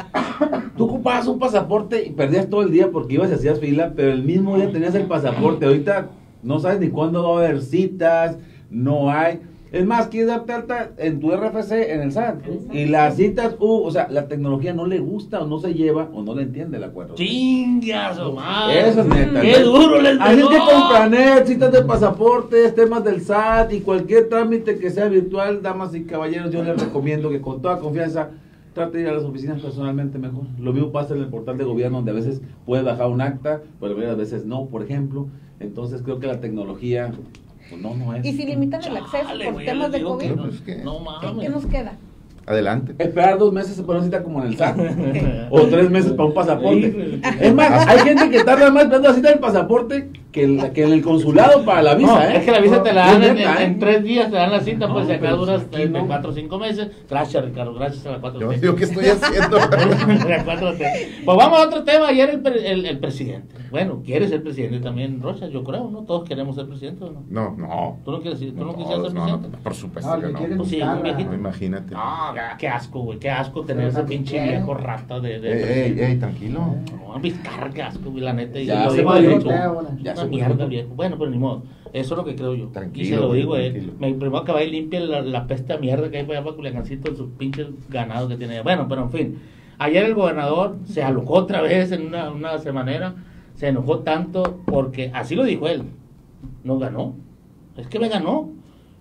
Tú ocupabas un pasaporte y perdías todo el día porque ibas y hacías fila, pero el mismo día tenías el pasaporte. Ahorita no sabes ni cuándo va a haber citas, no hay. Es más, quieres darte alta en tu RFC en el SAT. Y las citas, o sea, la tecnología no le gusta o no se lleva o no le entiende la cuerda. ¡Chingas, madre! Eso es neta. ¡Qué duro les Así que Compranet, citas de pasaportes, temas del SAT y cualquier trámite que sea virtual, damas y caballeros, yo les recomiendo que con toda confianza trate de ir a las oficinas personalmente mejor. Lo mismo pasa en el portal de gobierno, donde a veces puedes bajar un acta, pero a veces no, por ejemplo. Entonces creo que la tecnología... Pues no es. Y si limitan el acceso por temas de COVID, ¿qué nos queda? Adelante. Esperar 2 meses para una cita como en el SAT. O 3 meses para un pasaporte. Es más, hay gente que tarda más esperando la cita del pasaporte que en el consulado para la visa. Es que la visa te la dan en 3 días, te dan la cita, pues si acá duras 4 o 5 meses. Gracias, Ricardo, gracias a la 4T. Yo, ¿qué estoy haciendo? La 4T. Pues vamos a otro tema. Ayer el presidente. Bueno, quiere ser presidente también, Rocha, yo creo, ¿no? Todos queremos ser presidente, ¿o no? No. ¿Tú no quieres ser presidente? No, por supuesto que no. Pues sí, un viejito. Imagínate. Qué asco, güey, qué asco tener ese pinche viejo rata de Ey, tranquilo. No, qué asco, güey, la neta. Ya se lo digo dicho. Una mierda, viejo. Bueno, pero ni modo. Eso es lo que creo yo. Tranquilo, y se lo digo, tranquilo. Primero que vaya y limpie la peste a mierda que hay para allá para Culiacancito, sus pinches ganados que tiene allá. Bueno, pero en fin. Ayer el gobernador se alocó otra vez en una semanera. Se enojó tanto porque, así lo dijo él, nos ganó. Es que me ganó.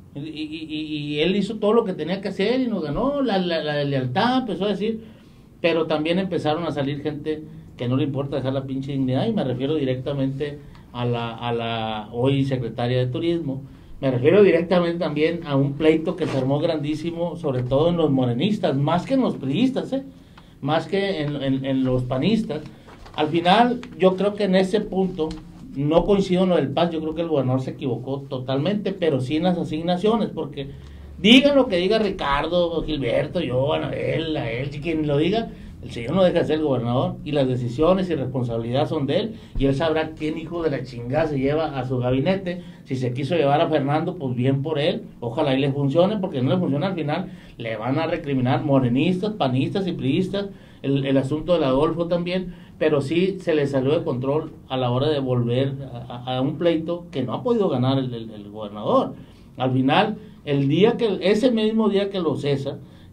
Y él hizo todo lo que tenía que hacer y nos ganó. La lealtad, empezó a decir. Pero también empezaron a salir gente que no le importa dejar la pinche dignidad. Y me refiero directamente a la hoy secretaria de Turismo. Me refiero directamente también a un pleito que se armó grandísimo, sobre todo en los morenistas, más que en los priistas, más que en los panistas. Al final, yo creo que en ese punto, no coincido en lo del PAS, yo creo que el gobernador se equivocó totalmente, pero sí en las asignaciones, porque digan lo que diga Ricardo, Gilberto, yo, a él, quien lo diga, el señor no deja de ser el gobernador, y las decisiones y responsabilidad son de él, y él sabrá quién hijo de la chingada se lleva a su gabinete. Si se quiso llevar a Fernando, pues bien por él, ojalá y le funcione, porque no le funciona al final, le van a recriminar morenistas, panistas y priistas, el asunto del Adolfo también, pero sí se le salió de control a la hora de volver a un pleito que no ha podido ganar el gobernador. Al final, ese mismo día que lo cesa,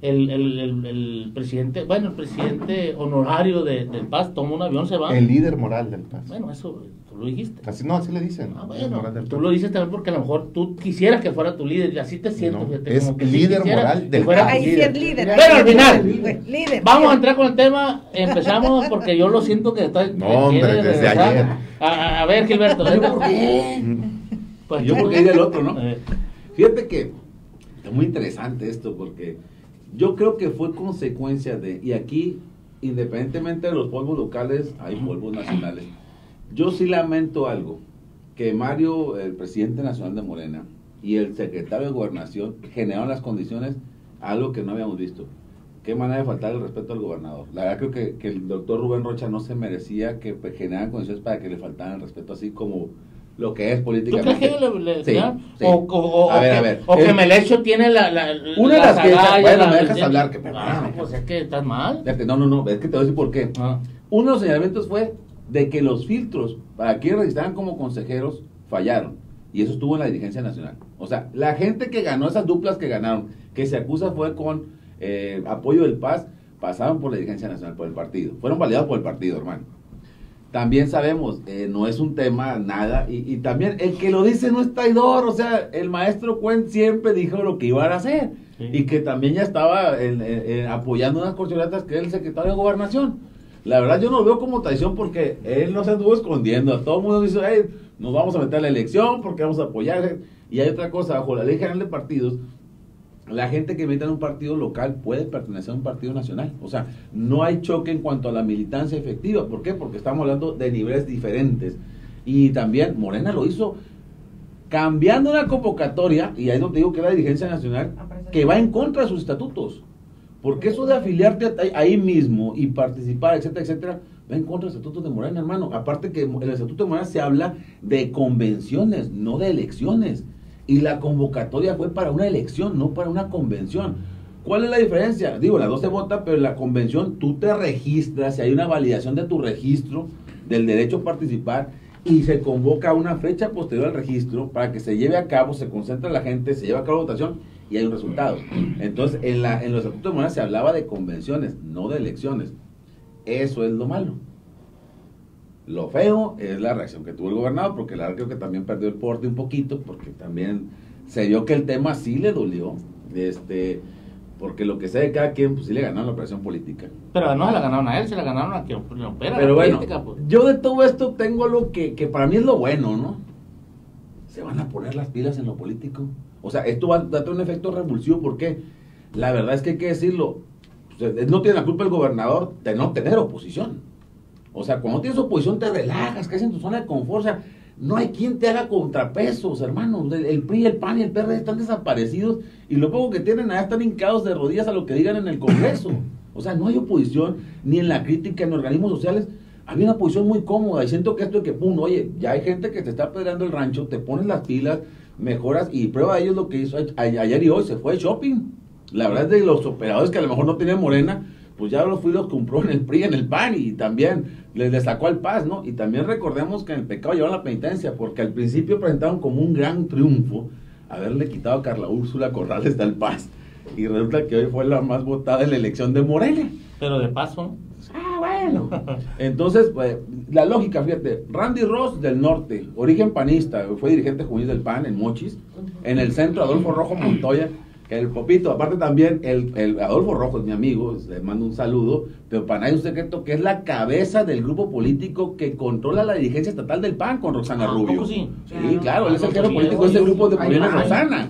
el presidente, bueno, el presidente honorario del PAS toma un avión, se va. El líder moral del PAS. Bueno, eso tú lo dijiste. Así, no, así le dicen. Ah, líder bueno, moral del tú PAS. lo dices también porque a lo mejor tú quisieras que fuera tu líder y así te siento. No, fíjate, es como que líder quisieras moral que del fuera PAS. tu Ahí sí es líder. Pero al final, Líder. vamos a entrar con el tema, empezamos porque yo lo siento que está... No, hombre, desde ayer. A ver, Gilberto. ¿Yo por qué? Pues Yo porque es del otro, ¿no? Eh, Fíjate que es muy interesante esto porque yo creo que fue consecuencia de, y aquí, independientemente de los polvos locales, hay polvos nacionales. Yo sí lamento algo, que Mario, el presidente nacional de Morena, y el secretario de Gobernación generaron las condiciones a algo que no habíamos visto. Qué manera de faltar el respeto al gobernador. La verdad creo que el doctor Rubén Rocha no se merecía que generaran condiciones para que le faltaran el respeto, así como lo que es ¿Tú políticamente. crees que le Sí, dan? sí. A ver, o que El- Melesio tiene una de las que- bueno, me dejas hablar, que pues es que estás mal. Fíjate, no, es que te voy a decir por qué. Ah. Uno de los señalamientos fue de que los filtros para quienes registraran como consejeros fallaron. Y eso estuvo en la dirigencia nacional. O sea, la gente que ganó, esas duplas que ganaron, que se acusa fue con apoyo del PAS, pasaron por la dirigencia nacional, por el partido. Fueron validados por el partido, hermano. También sabemos, no es un tema nada, y también el que lo dice no es traidor, o sea, el maestro Cuen siempre dijo lo que iban a hacer, Sí. y que también ya estaba apoyando unas corcholatas que es el secretario de Gobernación. La verdad yo no lo veo como traición porque él no se anduvo escondiendo, a todo el mundo dice, hey, nos vamos a meter a la elección porque vamos a apoyar, y hay otra cosa, bajo la ley general de partidos, la gente que milita en un partido local puede pertenecer a un partido nacional. O sea, no hay choque en cuanto a la militancia efectiva. ¿Por qué? Porque estamos hablando de niveles diferentes. Y también Morena lo hizo cambiando una convocatoria, y ahí es donde digo que es la dirigencia nacional, que va en contra de sus estatutos. Porque eso de afiliarte ahí mismo y participar, etcétera, etcétera, va en contra de los estatutos de Morena, hermano. Aparte que en el estatuto de Morena se habla de convenciones, no de elecciones. Y la convocatoria fue para una elección, no para una convención. ¿Cuál es la diferencia? Digo, las dos se vota, pero en la convención tú te registras, y hay una validación de tu registro, del derecho a participar, y se convoca una fecha posterior al registro para que se lleve a cabo, se concentra la gente, se lleva a cabo la votación y hay un resultado. Entonces, en los estatutos de Morena se hablaba de convenciones, no de elecciones. Eso es lo malo. Lo feo es la reacción que tuvo el gobernador, porque la verdad creo que también perdió el porte un poquito, porque también se vio que el tema sí le dolió, porque lo que sea de cada quien, pues sí le ganaron la operación política. Pero no se la ganaron a él, se la ganaron a quien le opera Pero la bueno, política, pues. yo de todo esto tengo lo que para mí es lo bueno, ¿no? Se van a poner las pilas en lo político. O sea, esto va a dar un efecto revulsivo, porque la verdad es que hay que decirlo, pues, no tiene la culpa el gobernador de no tener oposición. O sea, cuando tienes oposición te relajas, caes en tu zona de confort. O sea, no hay quien te haga contrapesos, hermanos. El PRI, el PAN y el PRD están desaparecidos, y lo poco que tienen allá están hincados de rodillas a lo que digan en el Congreso. O sea, no hay oposición ni en la crítica, en organismos sociales. Había una posición muy cómoda, y siento que esto de que, pum, oye, ya hay gente que te está apedreando el rancho, te pones las pilas, mejoras, y prueba de ello es lo que hizo ayer y hoy, se fue de shopping. La verdad es de los operadores que a lo mejor no tienen Morena, pues ya los compró en el PRI, en el PAN, y también les sacó al PAS, ¿no? Y también recordemos que en el pecado llevaron la penitencia, porque al principio presentaron como un gran triunfo haberle quitado a Carla Úrsula Corrales del PAS, y resulta que hoy fue la más votada en la elección de Morena. Pero de paso, Ah, bueno. Entonces, pues, la lógica, fíjate, Randy Ross del norte, origen panista, fue dirigente juvenil del PAN en Mochis. En el centro, Adolfo Rojo Montoya, que el Popito, aparte también, el Adolfo Rojo es mi amigo, le mando un saludo, pero para nadie es un secreto que es la cabeza del grupo político que controla la dirigencia estatal del PAN con Roxana Ah, Rubio. ¿poco sí? Sí, claro, él es el jefe Sí, político de ese grupo de Morena PAN. Rosana.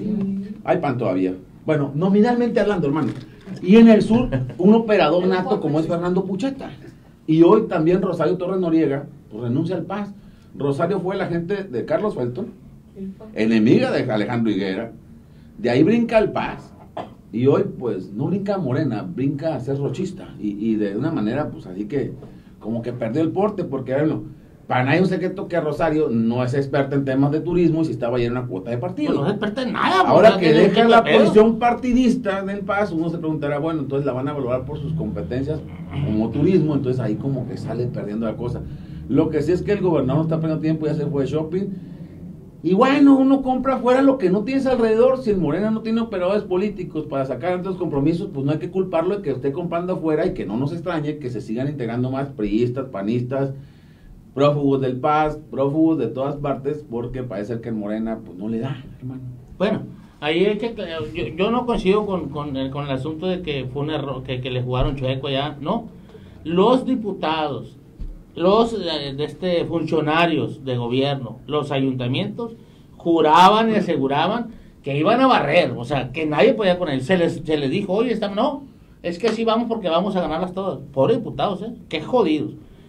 Hay PAN todavía. Bueno, nominalmente hablando, hermano. Y en el sur, un operador nato como es Fernando Pucheta. Y hoy también Rosario Torres Noriega, pues renuncia al PAS. Rosario fue la gente de Carlos Felton, enemiga de Alejandro Higuera. De ahí brinca al PAS. Y hoy, pues, no brinca a Morena, brinca a ser rochista. Y de una manera, pues, así que, como que perdió el porte, porque, bueno, para nadie es un secreto que Rosario no es experta en temas de turismo y si estaba ya en una cuota de partido. pues no se experta en nada. pues, Ahora no que tiene deja qué la pedo. posición partidista del PAS, uno se preguntará, bueno, entonces la van a evaluar por sus competencias como turismo, entonces ahí como que sale perdiendo la cosa. Lo que sí es que el gobernador no está perdiendo tiempo, ya se fue de shopping. Y bueno, uno compra afuera lo que no tienes alrededor. Si el Morena no tiene operadores políticos para sacar tantos compromisos, pues no hay que culparlo de que esté comprando afuera, y que no nos extrañe que se sigan integrando más priistas, panistas, prófugos del PAS, prófugos de todas partes, porque parece que el Morena pues no le da, hermano. Bueno, ahí hay que, yo no coincido con el asunto de que fue un error, que le jugaron chueco allá, no. Los diputados, los funcionarios de gobierno, los ayuntamientos, juraban y aseguraban que iban a barrer, o sea, que nadie podía con él. Se les dijo, oye, no, es que sí vamos porque vamos a ganarlas todas. Pobres diputados, qué jodidos.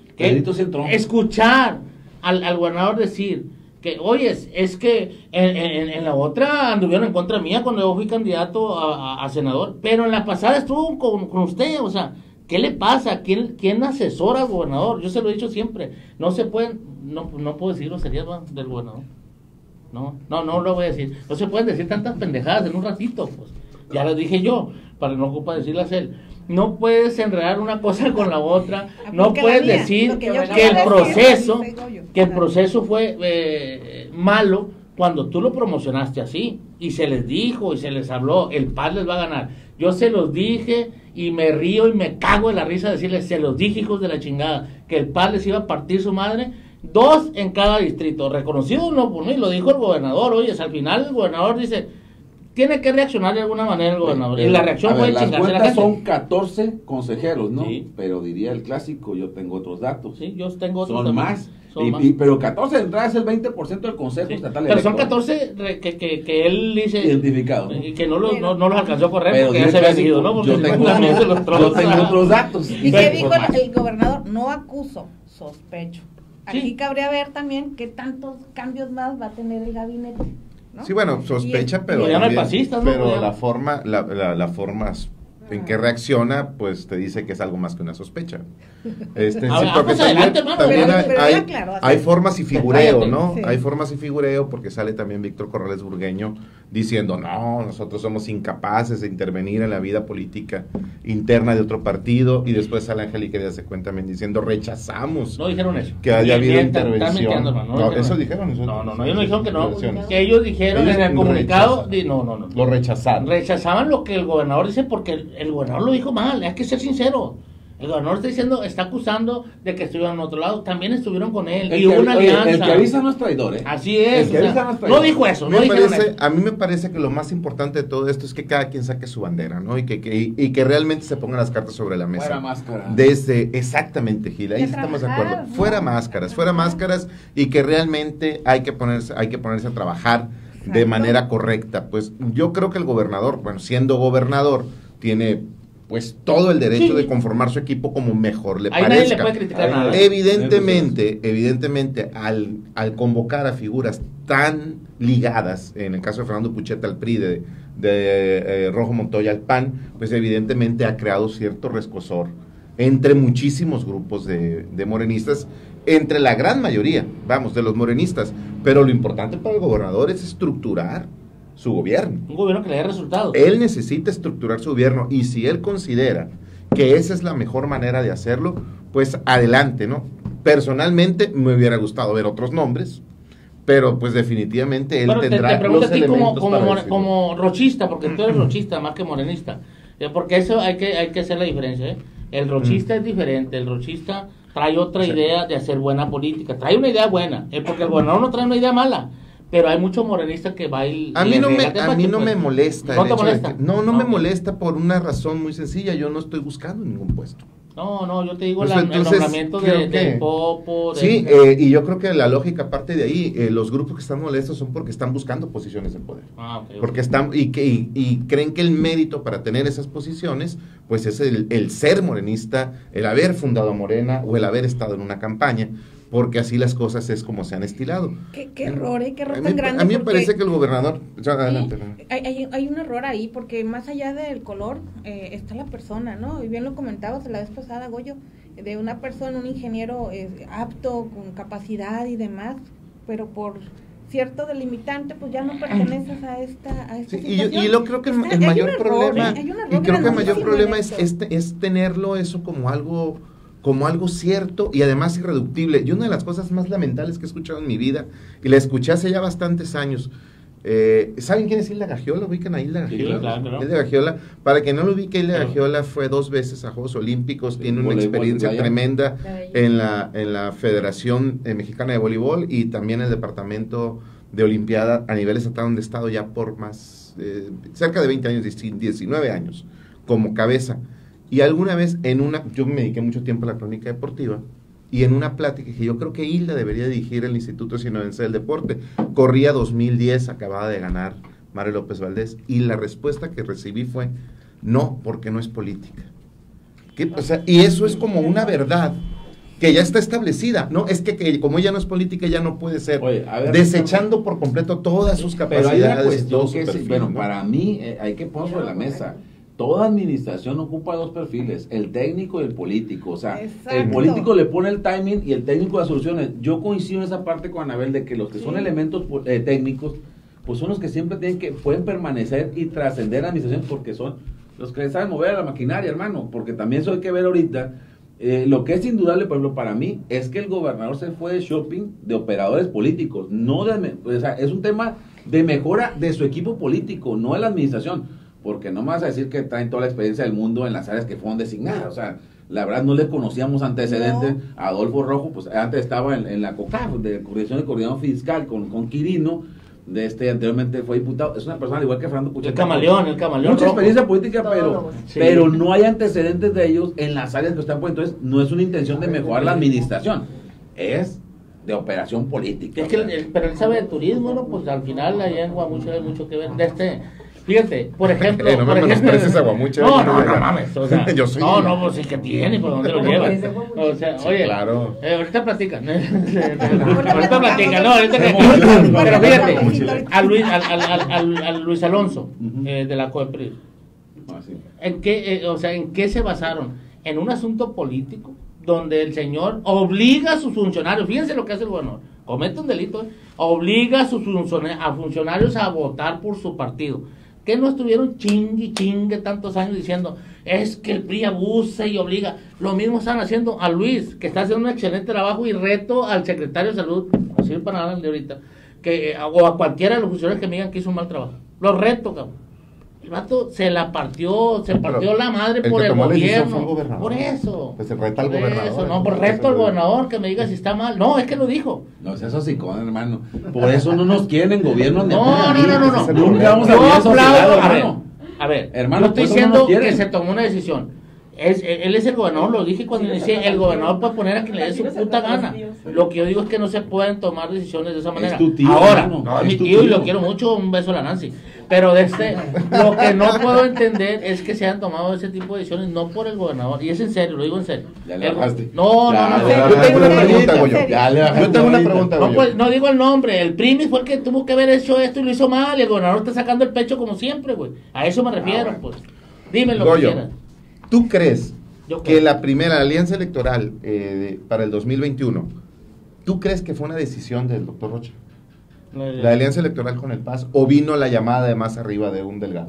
Escuchar al gobernador decir que, oye, es que en la otra anduvieron en contra mía cuando yo fui candidato a senador, pero en la pasada estuvo con usted, o sea, ¿qué le pasa? ¿Quién asesora al gobernador? Yo se lo he dicho siempre, no se pueden, no puedo decir groserías del gobernador, no lo voy a decir, no se pueden decir tantas pendejadas en un ratito, pues, ya lo dije yo, para no ocupar decirlas él. No puedes enredar una cosa con la otra, no puedes decir que el proceso fue malo cuando tú lo promocionaste así, y se les dijo y se les habló, el PAS les va a ganar. Yo se los dije y me río y me cago en la risa de decirles, se los dije, hijos de la chingada, que el PAS les iba a partir su madre, 2 en cada distrito, reconocido no por mí, lo dijo el gobernador. Oye, al final el gobernador dice, tiene que reaccionar de alguna manera el gobernador. Y la reacción fue chingarse. Las cuentas la gente. son 14 consejeros, ¿no? Sí. Pero diría el clásico, yo tengo otros datos. Sí, yo tengo otros son también. Más. Pero 14 de entrada es el 20% del consejo estatal. Pero son 14 que él dice identificado, ¿no? Y que no los alcanzó a correr, pero porque ya se había ido, ¿no? Porque yo tengo otros datos. ¿Y qué dijo el gobernador? No acuso, sospecho. Aquí cabría ver también qué tantos cambios más va a tener el gabinete, ¿no? Sí, bueno, sospecha, pero ya no hay pasistas, ¿no? pero la forma en que reacciona, pues te dice que es algo más que una sospecha. Sí, porque también hay formas y figureo, ¿no? Sí. Hay formas y figureo, porque sale también Víctor Corrales Burgueño diciendo, no, nosotros somos incapaces de intervenir en la vida política interna de otro partido, y después sale Angélica Díaz de Cuenta también diciendo, rechazamos. No dijeron eso. Que haya habido intervención. No, eso dijeron. No, ellos no dijeron que no. Que ellos dijeron en el comunicado, no. Lo rechazaron. Rechazaban lo que el gobernador dice, porque el gobernador lo dijo mal, hay que ser sincero. El gobernador está acusando de que estuvieron en otro lado, también estuvieron con él, y hubo una alianza. El que avisa no es traidor, ¿eh? Así es. El que avisa no es traidor. No dijo eso, a mí me parece que lo más importante de todo esto es que cada quien saque su bandera, ¿no? Y que realmente se pongan las cartas sobre la mesa. Fuera máscaras. Exactamente, Gil, ahí estamos de acuerdo. ¿No? Fuera máscaras, y que realmente hay que ponerse a trabajar de manera correcta. Pues yo creo que el gobernador, bueno, siendo gobernador, tiene pues todo el derecho de conformar su equipo como mejor le parezca. Nadie le puede criticar nada. Evidentemente, al convocar a figuras tan ligadas, en el caso de Fernando Pucheta al PRI, de Rojo Montoya al PAN, pues evidentemente ha creado cierto rescosor entre muchísimos grupos de morenistas, entre la gran mayoría, de los morenistas. Pero lo importante para el gobernador es estructurar su gobierno. Un gobierno que le dé resultados. Él necesita estructurar su gobierno, y si él considera que esa es la mejor manera de hacerlo, pues adelante, ¿no? Personalmente me hubiera gustado ver otros nombres, pero pues definitivamente él tendrá te pregunto los a ti elementos como rochista, porque tú eres rochista más que morenista, porque eso hay que hacer la diferencia, ¿eh? El rochista es diferente, el rochista trae otra idea de hacer buena política, trae una idea buena, porque el gobernador no trae una idea mala. Pero hay muchos morenistas que va y a mí no me molesta. ¿No te molesta? No me molesta por una razón muy sencilla. Yo no estoy buscando ningún puesto. No, yo te digo el nombramiento del Popo. Sí, y yo creo que la lógica parte de ahí. Los grupos que están molestos son porque están buscando posiciones de poder. Okay. Porque están y creen que el mérito para tener esas posiciones, pues es el ser morenista, el haber fundado Morena o el haber estado en una campaña. Porque así las cosas es como se han estilado. Qué error, qué error tan grande. A mí me parece que el gobernador... Adelante. Hay un error ahí, porque más allá del color está la persona, ¿no? Y bien lo comentabas la vez pasada, Goyo, de una persona, un ingeniero apto, con capacidad y demás, pero por cierto delimitante, pues ya no perteneces a esta sí, situación. Y yo creo que el mayor problema... Y creo que el mayor problema es tenerlo eso como algo como algo cierto y además irreductible. Y una de las cosas más lamentables que he escuchado en mi vida, y la escuché hace ya bastantes años, ¿saben quién es Hilda Gagiola? ¿Ubican a Hilda Gagiola? Sí, claro. Hilda Gagiola, para que no lo ubique, Hilda Gagiola fue 2 veces a Juegos Olímpicos, tiene una experiencia tremenda en la Federación Mexicana de Voleibol y también en el departamento de Olimpiada a nivel estatal, donde he estado ya por más, cerca de 20 años, 19 años, como cabeza. Y alguna vez yo me dediqué mucho tiempo a la crónica deportiva, y en una plática dije, yo creo que Hilda debería dirigir el Instituto Sinaloense del Deporte. Corría 2010, acababa de ganar Mario López Valdés, y la respuesta que recibí fue, no, porque no es política. O sea, y eso es como una verdad que ya está establecida, ¿no? Es que como ella no es política, ella no puede ser, desechando por completo todas sus capacidades. Pero hay una cuestión que perfil, bueno, ¿no? para mí hay que poner sobre la mesa. Toda administración ocupa 2 perfiles, el técnico y el político. O sea, exacto, el político le pone el timing y el técnico las soluciones. Yo coincido en esa parte con Anabel de que los que son elementos técnicos, pues son los que siempre pueden permanecer y trascender la administración, porque son los que saben mover a la maquinaria, hermano. Porque también eso hay que ver ahorita. Lo que es indudable, por ejemplo, para mí, es que el gobernador se fue de shopping de operadores políticos. O sea, es un tema de mejora de su equipo político, no de la administración. Porque no me vas a decir que traen toda la experiencia del mundo en las áreas que fueron designadas. O sea, la verdad no le conocíamos antecedentes. A Adolfo Rojo, pues antes estaba en la COCAF, de Coordinación de Coordinación Fiscal, con Quirino, anteriormente fue diputado. Es una persona igual que Fernando Pucheta. El camaleón Mucha rojo. experiencia política, Sí. pero no hay antecedentes de ellos en las áreas que están. Pues entonces, no es una intención de mejorar la administración, es de operación política. Es que pero él sabe de turismo, ¿no? Pues al final la lengua hay mucho que ver. Fíjate, por ejemplo... no me menosprecies a Guamuche. No mames. O sea, yo soy... pues sí que tiene, ¿por dónde lo llevas? O sea, sí, oye, claro. Ahorita platican. Ahorita platican, no, ahorita que... Pero fíjate, a Luis Alonso, de la COEPRIS, ¿en qué se basaron? En un asunto político, donde el señor obliga a sus funcionarios, fíjense lo que hace el gobernador, comete un delito, obliga a sus funcionarios a votar por su partido. Que no estuvieron chingue tantos años diciendo, es que el PRI abusa y obliga. Lo mismo están haciendo a Luis, que está haciendo un excelente trabajo, y reto al secretario de salud, así para nada de ahorita, o a cualquiera de los funcionarios que me digan que hizo un mal trabajo. Lo reto, cabrón. El vato se partió la madre por el gobierno. Por eso. Pues se reta al gobernador. Eso, no, por reto al gobernador que me diga si está mal. No, es que lo dijo. No, es eso sí, hermano. Por eso no nos quieren gobierno. No. Nunca vamos a aplaudo. A ver, hermano, yo estoy diciendo que se tomó una decisión. Él es el gobernador, lo dije cuando inicié, el gobernador puede poner a quien le dé su puta gana. Lo que yo digo es que no se pueden tomar decisiones de esa manera. Es tu tío, ahora, hermano, no, es mi tío y lo quiero mucho, un beso a la Nancy. Pero lo que no puedo entender es que se han tomado ese tipo de decisiones no por el gobernador, y es en serio, lo digo en serio. Ya le bajaste. No. Yo tengo una pregunta, Goyo. Yo tengo una pregunta, No, pues, no digo el nombre, el Primis fue el que tuvo que haber hecho esto y lo hizo mal, y el gobernador está sacando el pecho como siempre, güey. A eso me refiero, pues. Dime lo que quieras. ¿Tú crees que la primera alianza electoral para el 2021, tú crees que fue una decisión del doctor Rocha? ¿La alianza electoral con el PAS o vino la llamada de más arriba de un Delgado?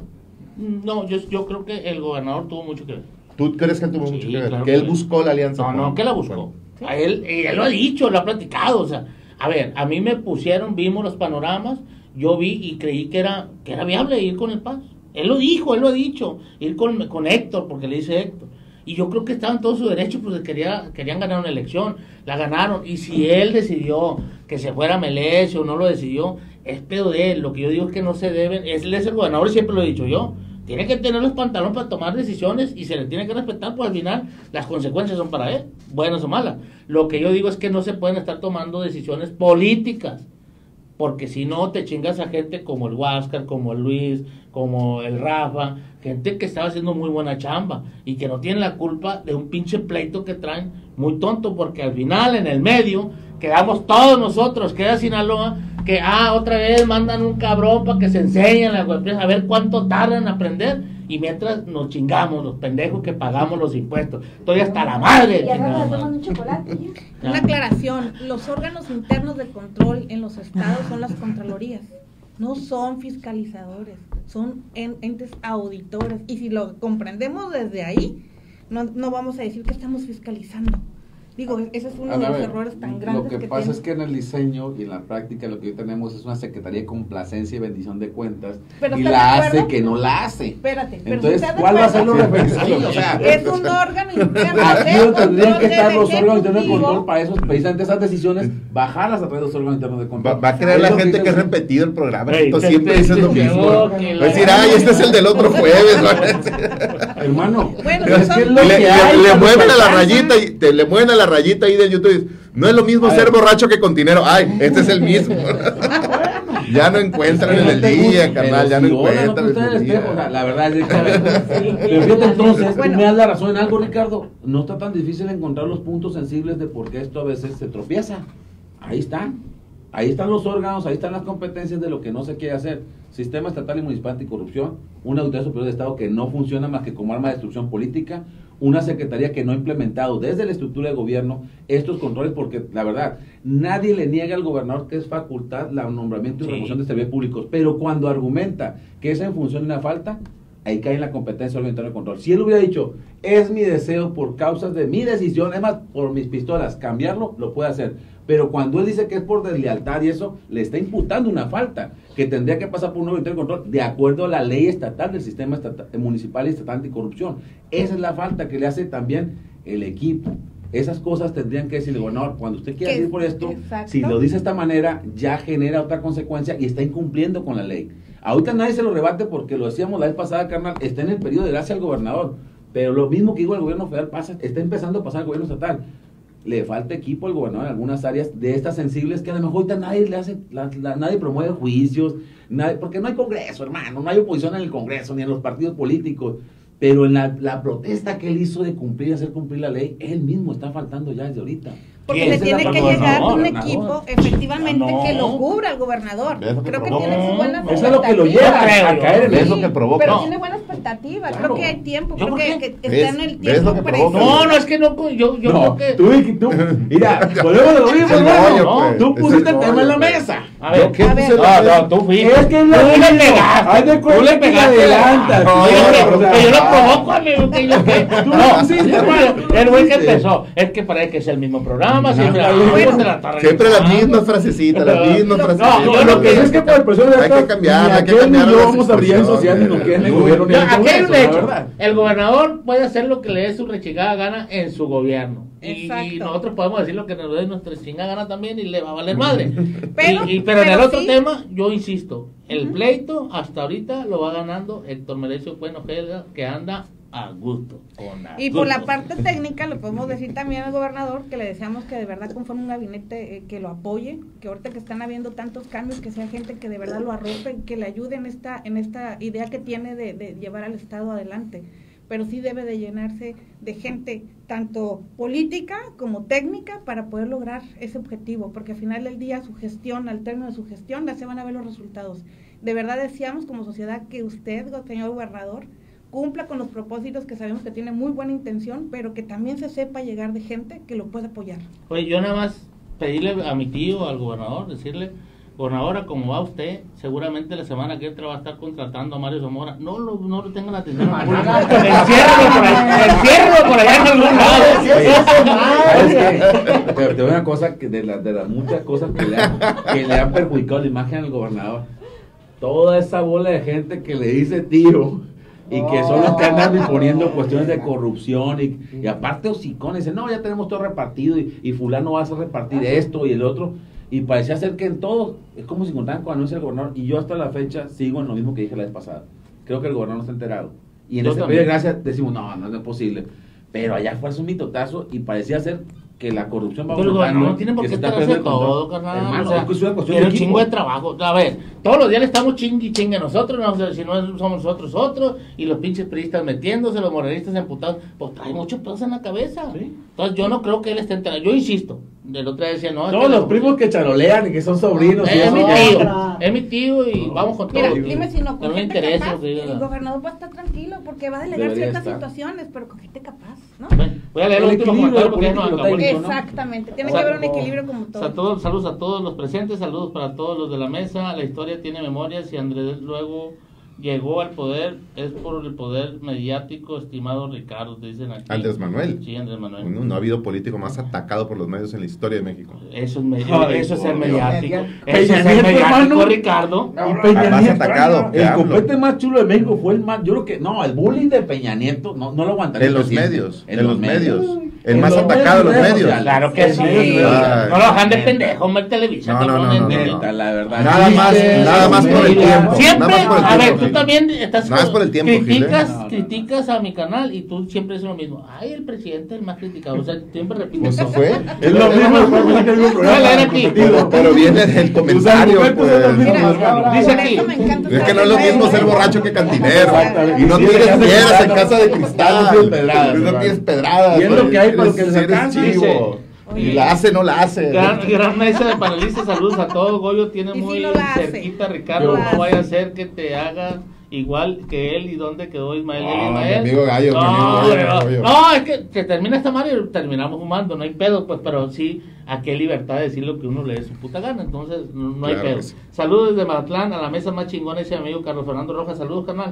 No, yo creo que el gobernador tuvo mucho que ver. ¿Tú crees que él tuvo mucho que ver? Claro ¿Que él buscó la alianza? No, que la buscó. A él lo ha dicho, lo ha platicado. O sea, a ver, a mí me vimos los panoramas, yo vi y creí que era viable ir con el PAS. Él lo dijo, él lo ha dicho, ir con Héctor, porque le dice Héctor. Y yo creo que estaban todos sus derechos, pues querían ganar una elección, la ganaron. Y si él decidió que se fuera Melesio o no lo decidió, es pedo de él. Lo que yo digo es que no se deben, él es el gobernador y siempre lo he dicho yo, tiene que tener los pantalones para tomar decisiones y se le tiene que respetar, pues al final las consecuencias son para él, buenas o malas. Lo que yo digo es que no se pueden estar tomando decisiones políticas, porque si no te chingas a gente como el Huáscar, como el Luis, como el Rafa, gente que estaba haciendo muy buena chamba y que no tienen la culpa de un pinche pleito que traen muy tonto, porque al final en el medio quedamos todos nosotros, queda Sinaloa, que otra vez mandan un cabrón para que se enseñen las webpresas, a ver cuánto tardan en aprender, y mientras nos chingamos los pendejos que pagamos los impuestos. Estoy hasta la madre. Y ahora toman un chocolate. Una aclaración, los órganos internos de control en los estados son las contralorías, no son fiscalizadores, son entes auditores, y si lo comprendemos desde ahí, no vamos a decir que estamos fiscalizando. Digo, ese es uno de los errores tan grandes Lo que pasa tiene. es que en el diseño y en la práctica lo que hoy tenemos es una Secretaría de Complacencia y Bendición de Cuentas, Pero y ¿estás la de hace acuerdo? que no la hace. Espérate, pero Entonces, si estás de ¿cuál va a ser acuerdo? lo reflexivo? O sea, Es un órgano interno. aquí de donde tendrían que control estar del los órganos internos de Ejecutivo. control para eso, precisamente esas decisiones, bajarlas a través de los órganos internos de control. Va a creer la Es lo gente que es dice- repetido el programa. Ey, Esto que siempre te- dices lo que mismo. no, Va que a decir, la- ay, este es el del otro jueves. Va a decir. Hermano, Bueno, es son- que es lo le, que le- hay, le cuando mueven te a la alcanza. rayita y te le mueven a la rayita ahí de YouTube y dices, no es lo mismo A ser ver. borracho que continero. Ay, este es el mismo. Ya no encuentran en el día, carnal, ya no encuentran en el día. O sea, la verdad es que, a ver, pero fíjate entonces, Bueno. tú me das la razón en algo, Ricardo. No está tan difícil encontrar los puntos sensibles de por qué esto a veces se tropieza. Ahí están. Ahí están los órganos, ahí están las competencias de lo que no se quiere hacer. Sistema estatal y municipal anticorrupción, una autoridad superior de Estado que no funciona más que como arma de destrucción política, una secretaría que no ha implementado desde la estructura de gobierno estos controles, porque la verdad, nadie le niega al gobernador que es facultad la nombramiento y Sí. remoción de servidores públicos, pero cuando argumenta que es en función de una falta, ahí cae en la competencia del interno de control. Si él hubiera dicho, es mi deseo por causas de mi decisión, es más, por mis pistolas, cambiarlo, lo puede hacer. Pero cuando él dice que es por deslealtad y eso, le está imputando una falta que tendría que pasar por un nuevo interno de control de acuerdo a la ley estatal del sistema municipal y estatal anticorrupción. Esa es la falta que le hace también el equipo. Esas cosas tendrían que decirle, gobernador, cuando usted quiera Que- ir por esto, exacto. si lo dice de esta manera, ya genera otra consecuencia y está incumpliendo con la ley. Ahorita nadie se lo rebate porque lo decíamos la vez pasada, carnal, está en el periodo de gracia al gobernador. Pero lo mismo que digo el gobierno federal pasa, está empezando a pasar al gobierno estatal. Le falta equipo al gobernador en algunas áreas de estas sensibles que a lo mejor ahorita nadie le hace, nadie promueve juicios, porque no hay congreso, hermano, no hay oposición en el congreso ni en los partidos políticos. Pero en la protesta que él hizo de hacer cumplir la ley, él mismo está faltando ya desde ahorita. Porque ¿Quién? le Esa tiene es la que parte llegar un gobernador. equipo efectivamente No. que lo cubra al gobernador. Es lo que Creo que provoca. tiene sus buenas Eso es lo que lo expectativas. lleva a Creo caer en yo. eso. Es lo que provoca. Pero No. tiene buena expectativa. Claro. Creo que hay tiempo. ¿Yo Creo por que qué? está en el ¿Ves tiempo lo que provoca? preciso. No, es que no, yo No, creo que... tú, mira, volvemos a lo mismo, Es el hermano. rollo, No, pues. tú Es pusiste el el tema rollo, en la pues. mesa. A ver, ¿Qué a ver. puse la mesa? No, tú fuiste. Es que es la Tú le misma. pegaste. Haz de Tú cuenta le que pegaste. adelantas. No, Oye, o sea, que yo lo no. provoco, amigo, que yo que... Tú No, lo pusiste, sí, hermano. el güey que empezó, es que parece que es el mismo programa, siempre... Bueno, te la está Siempre las revisando. mismas frasecitas, las mismas No, frasecitas. yo lo que es que por presión de Hay que cambiar, hay que cambiar Ni yo las vamos a brillar en sociedad, ni expresiones. nos queda en el Muy gobierno, ni No, en el aquí hay un Congreso, la hecho. verdad. El gobernador puede hacer lo que le dé su rechingada gana en su gobierno. Y Exacto. nosotros podemos decir lo que nos dé nuestra chingada gana también y le va a valer madre. Pero- pero en el pero otro sí. tema, yo insisto, el pleito hasta ahorita lo va ganando Héctor Merecio Bueno Ojeda, que anda a gusto. Y por la parte técnica le podemos decir también al gobernador que le deseamos que de verdad conforme un gabinete que lo apoye, que ahorita que están habiendo tantos cambios, que sea gente que de verdad lo arrope, que le ayude en esta idea que tiene de llevar al Estado adelante. Pero sí debe de llenarse de gente tanto política como técnica para poder lograr ese objetivo, porque al final del día su gestión, al término de su gestión, ya se van a ver los resultados. De verdad deseamos como sociedad que usted, señor gobernador, cumpla con los propósitos que sabemos que tiene muy buena intención, pero que también se sepa llegar de gente que lo pueda apoyar. Oye, yo nada más pedirle a mi tío, al gobernador, decirle, gobernadora, como va usted, seguramente la semana que entra va a estar contratando a Mario Zamora. No lo tengan atención. Enciérralo por allá en algún lado. Te digo una cosa, que de las muchas cosas que le han perjudicado la imagen al gobernador, toda esa bola de gente que le dice tío y que son los que andan imponiendo cuestiones de corrupción y aparte hocicones, dicen, no, ya tenemos todo repartido y fulano vas a repartir esto y el otro, y parecía ser que en todo, es como si contaran con anuncia del gobernador, y yo hasta la fecha sigo en lo mismo que dije la vez pasada, creo que el gobernador no está enterado, y en Yo este también. periodo de gracia decimos, no es posible, pero allá fue un mitotazo y parecía ser que la corrupción va Pero el aumentando, gobernador no tiene por que qué se está estar haciendo perdiendo el todo, control. carnal. Hermano, O sea, es que es una cuestión tiene de un equipo. chingo de trabajo. A ver, todos los días le estamos chingue nosotros, no, si no somos nosotros otros, y los pinches periodistas metiéndose, los morenistas emputados, pues trae muchos pedos en la cabeza. Sí. Entonces yo no creo que él esté enterado. Yo insisto, del otro día decía, no. es Todos que los la- primos que charolean y que son sobrinos. y Es eso mi ya- tío, es mi tío y vamos con todo. Mira, dime si no, No con me gente interesa. capaz, sí, el gobernador va a estar tranquilo porque va a delegar Debería ciertas estar. situaciones, pero con gente capaz, ¿no? Bueno, voy a leer El el último equilibrio comentario porque ya no político acabó. técnico, ¿no? Exactamente, tiene O sea, que haber un equilibrio como O sea, todo. saludos a todos los presentes, saludos para todos los de la mesa. La historia tiene memorias y Andrés luego llegó al poder es por el poder mediático, estimado Ricardo, te dicen aquí. Andrés Manuel. Sí, Andrés Manuel. Bueno, no ha habido político más atacado por los medios en la historia de México. Eso es, eso es por el Dios. mediático. Peña Eso es el Nieto, mediático, hermano. Ricardo. Y Peña Más Nieto, atacado, el hablo. copete más chulo de México fue el más, yo creo que, no, el bullying de Peña Nieto, no lo aguantaría. En los presidente. medios, en los medios. El En más los atacado de los redes medios. sociales. Claro que sí. Ay. No lo dejan de pendejo, ver televisión. No, no, cabrones, no, no, neta. no. Neta, la verdad. Nada más, Chistes, nada más por el medias. tiempo. Siempre, Nada más por el a ver, tiempo, tú Gil. también estás Nada más por el tiempo, Gil, ¿eh? criticas, No, no. criticas a mi canal y tú siempre dices lo mismo. Ay, el presidente es el más criticado. O sea, siempre repites Pues eso. fue. Es lo mismo, hermano, que el mismo programa. Voy a leer aquí. Pero viene del comentario, argumentos son los pues. mismos. Mira, Dice por aquí. eso me encanta Es que estar no es lo en mismo redes. ser borracho que cantinero. Exactamente. Y no Sí, tienes en casa de piedras en cristal. casa de cristal. No tienes pedradas, No hermano. tienes pedradas. Y es lo que hay para lo que Eres- les eres alcanza. chivo. Dice, Y la hace, no la hace. Gran mesa de panelistas, saludos a todos. Goyo tiene Y si muy no la hace. cerquita, Ricardo. No la No vaya a hace. ser que te haga igual que él. ¿Y dónde quedó Ismael? No, Ismael. mi amigo Gallo, mi amigo No, Gallo, no, Gallo. no, es que se termina esta madre y terminamos fumando. No hay pedo, pues, pero sí, aquí hay libertad de decir lo que uno le dé su puta gana. Entonces, no hay Claro pedo. que sí. Saludos desde Mazatlán, a la mesa más chingona, ese amigo Carlos Fernando Rojas. Saludos, carnal.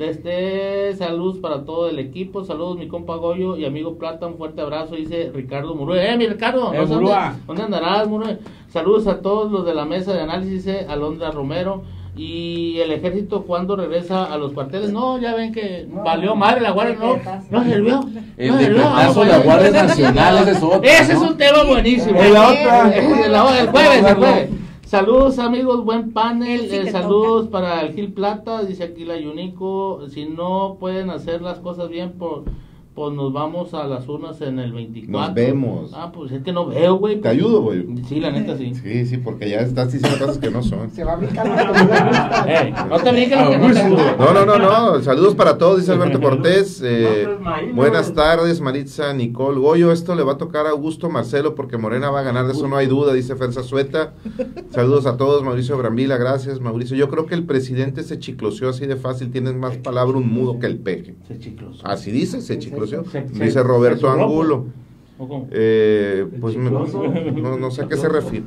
Saludos para todo el equipo. Saludos, mi compa Goyo y amigo Plata. Un fuerte abrazo, dice Ricardo Murue. Mi Ricardo, no sé Murúa. ¿dónde andarás, Murue? Saludos a todos los de la mesa de análisis, Alondra Romero. Y el ejército, ¿cuándo regresa a los cuarteles? No, ya ven que valió madre la guardia, no sirvió. El no sirvió, decretazo de la vamos, Guardia Nacional, ese es otro. ese es ¿no? un tema buenísimo. Y la otra. El jueves. Saludos amigos, buen panel, Sí, te saludos para el Gil Plata, dice aquí la Yunico, si no pueden hacer las cosas bien, pues nos vamos a las urnas en el 24. Nos vemos. Ah, pues es que no veo, güey. ¿Te ayudo, güey? Sí, la neta sí. Sí, sí, porque ya estás diciendo cosas que no son. Se va a brincar la comida. No te brinques lo que no te gusta. No. Saludos para todos, dice Alberto Cortés. Maíz, Buenas no. tardes, Maritza, Nicole. Goyo, esto le va a tocar a Augusto Marcelo porque Morena va a ganar, de eso no hay duda, dice Ferza Sueta. Saludos a todos, Mauricio Brambila, gracias, Mauricio. Yo creo que el presidente se chicloseó así de fácil, tiene más palabra un mudo que el peje. Se chicloso. Así dice, se chicloseó. Se- Dice Roberto se churró, Angulo. ¿O cómo? Pues no sé a qué se refiere.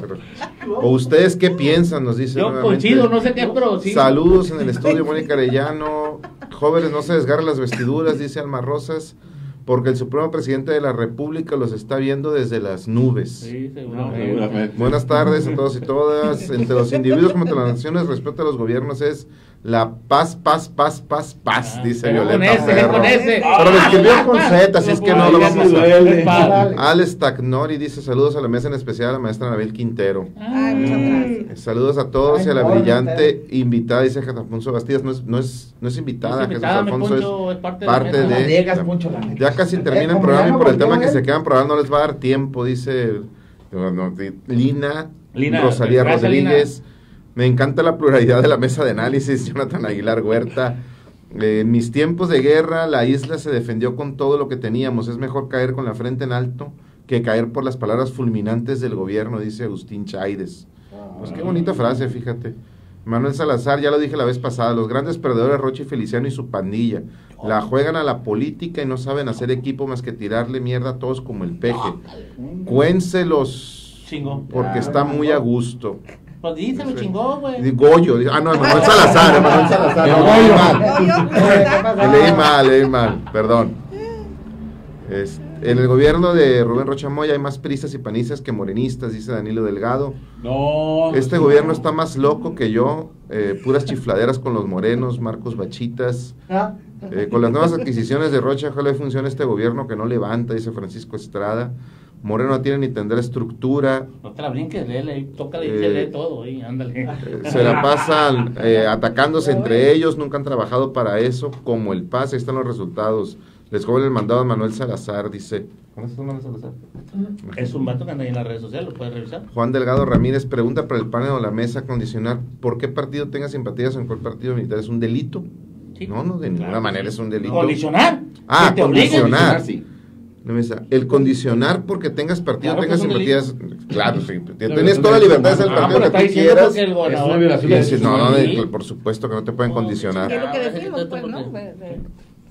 ¿O ustedes qué piensan? Nos dice Yo nuevamente. coincido, no sé qué, pero sí. Saludos en el estudio, Mónica Arellano. Jóvenes, no se desgarren las vestiduras, dice Alma Rosas, porque el Supremo Presidente de la República los está viendo desde las nubes. Sí, No, seguramente. seguramente. Buenas tardes a todos y todas. Entre los individuos como entre las naciones, respeto a los gobiernos es la paz, dice Pero Violeta Ferro. con ese. Pero lo escribió con Z, así es que no lo vamos a hacer. Dale. Alex Tagnori dice saludos a la mesa, en especial a la maestra Anabel Quintero. Ay, muchas gracias. Saludos a todos y a la Ay, brillante invitada, dice Jesús Alfonso Bastidas. No es invitada, No es Jesús invitada, mi Alfonso Poncho, es es parte parte de la mesa. No de... llegas, Poncho, la neta. Ya casi termina el como programa y ya por el volvió tema que él. se quedan programando no les va a dar tiempo, dice Lina Rosalía gracias, Rodríguez. Me encanta la pluralidad de la mesa de análisis, Jonathan Aguilar Huerta. En mis tiempos de guerra, la isla se defendió con todo lo que teníamos. Es mejor caer con la frente en alto que caer por las palabras fulminantes del gobierno, dice Agustín Chaides. Pues qué bonita frase, fíjate. Manuel Salazar, ya lo dije la vez pasada, los grandes perdedores, Rochi Feliciano y su pandilla, la juegan a la política y no saben hacer equipo más que tirarle mierda a todos como el peje. Cuénselos, Chingó. porque está muy a gusto. Pues díselo, chingó, güey. Goyo, Manuel Salazar, Manuel Salazar, no, leí mal, perdón. En el gobierno de Rubén Rocha Moya hay más prisas y panistas que morenistas, dice Danilo Delgado. No. Este gobierno está más loco que yo, puras chifladeras con los morenos, Marcos Bachitas. Con las nuevas adquisiciones de Rocha, ojalá funcione este gobierno que no levanta, dice Francisco Estrada. Moreno no tiene ni tendrá estructura, No te la brinques, tócale y lee todo, ándale. se la pasan atacándose entre ellos, nunca han trabajado para eso, como el PAS, ahí están los resultados. Les cobran el mandado a Manuel Salazar, dice. ¿Cómo es Manuel Salazar? Es un vato que anda ahí en las redes sociales, lo puedes revisar. Juan Delgado Ramírez pregunta para el panel o la mesa condicionar, ¿por qué partido tenga simpatías en cuál partido militar? ¿Es un delito? Sí. No, de ninguna Claro, manera sí. es un delito. Condicionar. Ah, Que te obliguen. condicionar. Sí. La mesa. El condicionar porque tengas partido, Claro que tengas es un simpatías, claro, sí, tienes toda la libertad de ser el Ah, partido pero está que tú diciendo quieras. porque el Es gobernador. una violación Y de decir, no, Sí. por supuesto que no te pueden condicionar. ¿Qué es lo que Ah, decimos, sí, pues, sí, no? sí.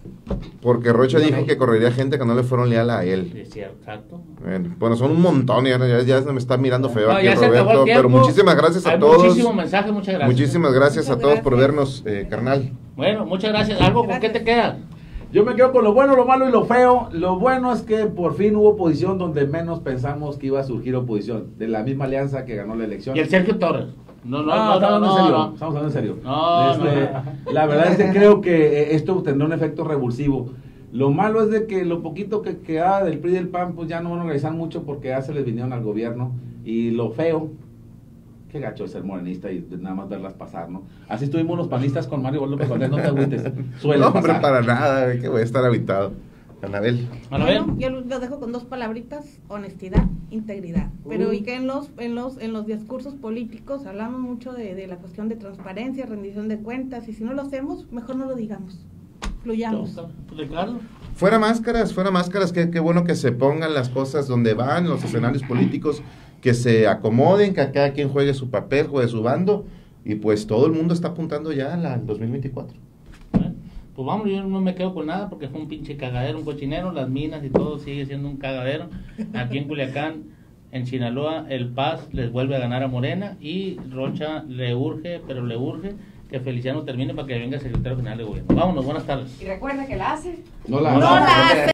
Porque Rocha dijo que correría gente que no le fueron leal a él. Es cierto, exacto. Bueno, son un montón, ya me está mirando feo No, aquí ya se acabó el Roberto, tiempo. pero muchísimas gracias a Hay todos. muchísimos mensajes, muchas gracias. Muchísimas gracias a Muchas todos por gracias. vernos, carnal. Bueno, muchas gracias. ¿Algo con qué te queda? Yo me quedo con lo bueno, lo malo y lo feo. Lo bueno es que por fin hubo oposición donde menos pensamos que iba a surgir oposición. De la misma alianza que ganó la elección. Y el Sergio Torres. No, Estamos hablando en serio. Estamos hablando en serio. No. La verdad es que creo que esto tendrá un efecto revulsivo. Lo malo es de que lo poquito que queda del PRI y del PAN, pues ya no van a organizar mucho porque ya se les vinieron al gobierno. Y lo feo, qué gacho es ser morenista y nada más verlas pasar, ¿no? Así estuvimos los panistas con Mario López Valdés, no te agüites. Suele No, hombre, pasar. para nada, que voy a estar habitado. Anabel. Bueno, yo lo dejo con dos palabritas: honestidad, integridad. Pero y que en los discursos políticos hablamos mucho de la cuestión de transparencia, rendición de cuentas, y si no lo hacemos, mejor no lo digamos. Fluyamos. Ricardo. Fuera máscaras, qué bueno que se pongan las cosas donde van, los escenarios políticos, que se acomoden, que cada quien juegue su papel, juegue su bando, y pues todo el mundo está apuntando ya al 2024. Bueno, pues vamos, yo no me quedo con nada porque fue un pinche cagadero, un cochinero, las minas y todo sigue siendo un cagadero. Aquí en Culiacán, en Sinaloa, el Paz les vuelve a ganar a Morena y Rocha le urge que Feliciano termine para que venga el secretario general de gobierno. Vámonos, buenas tardes. Y recuerda que la hace. No la No la hace.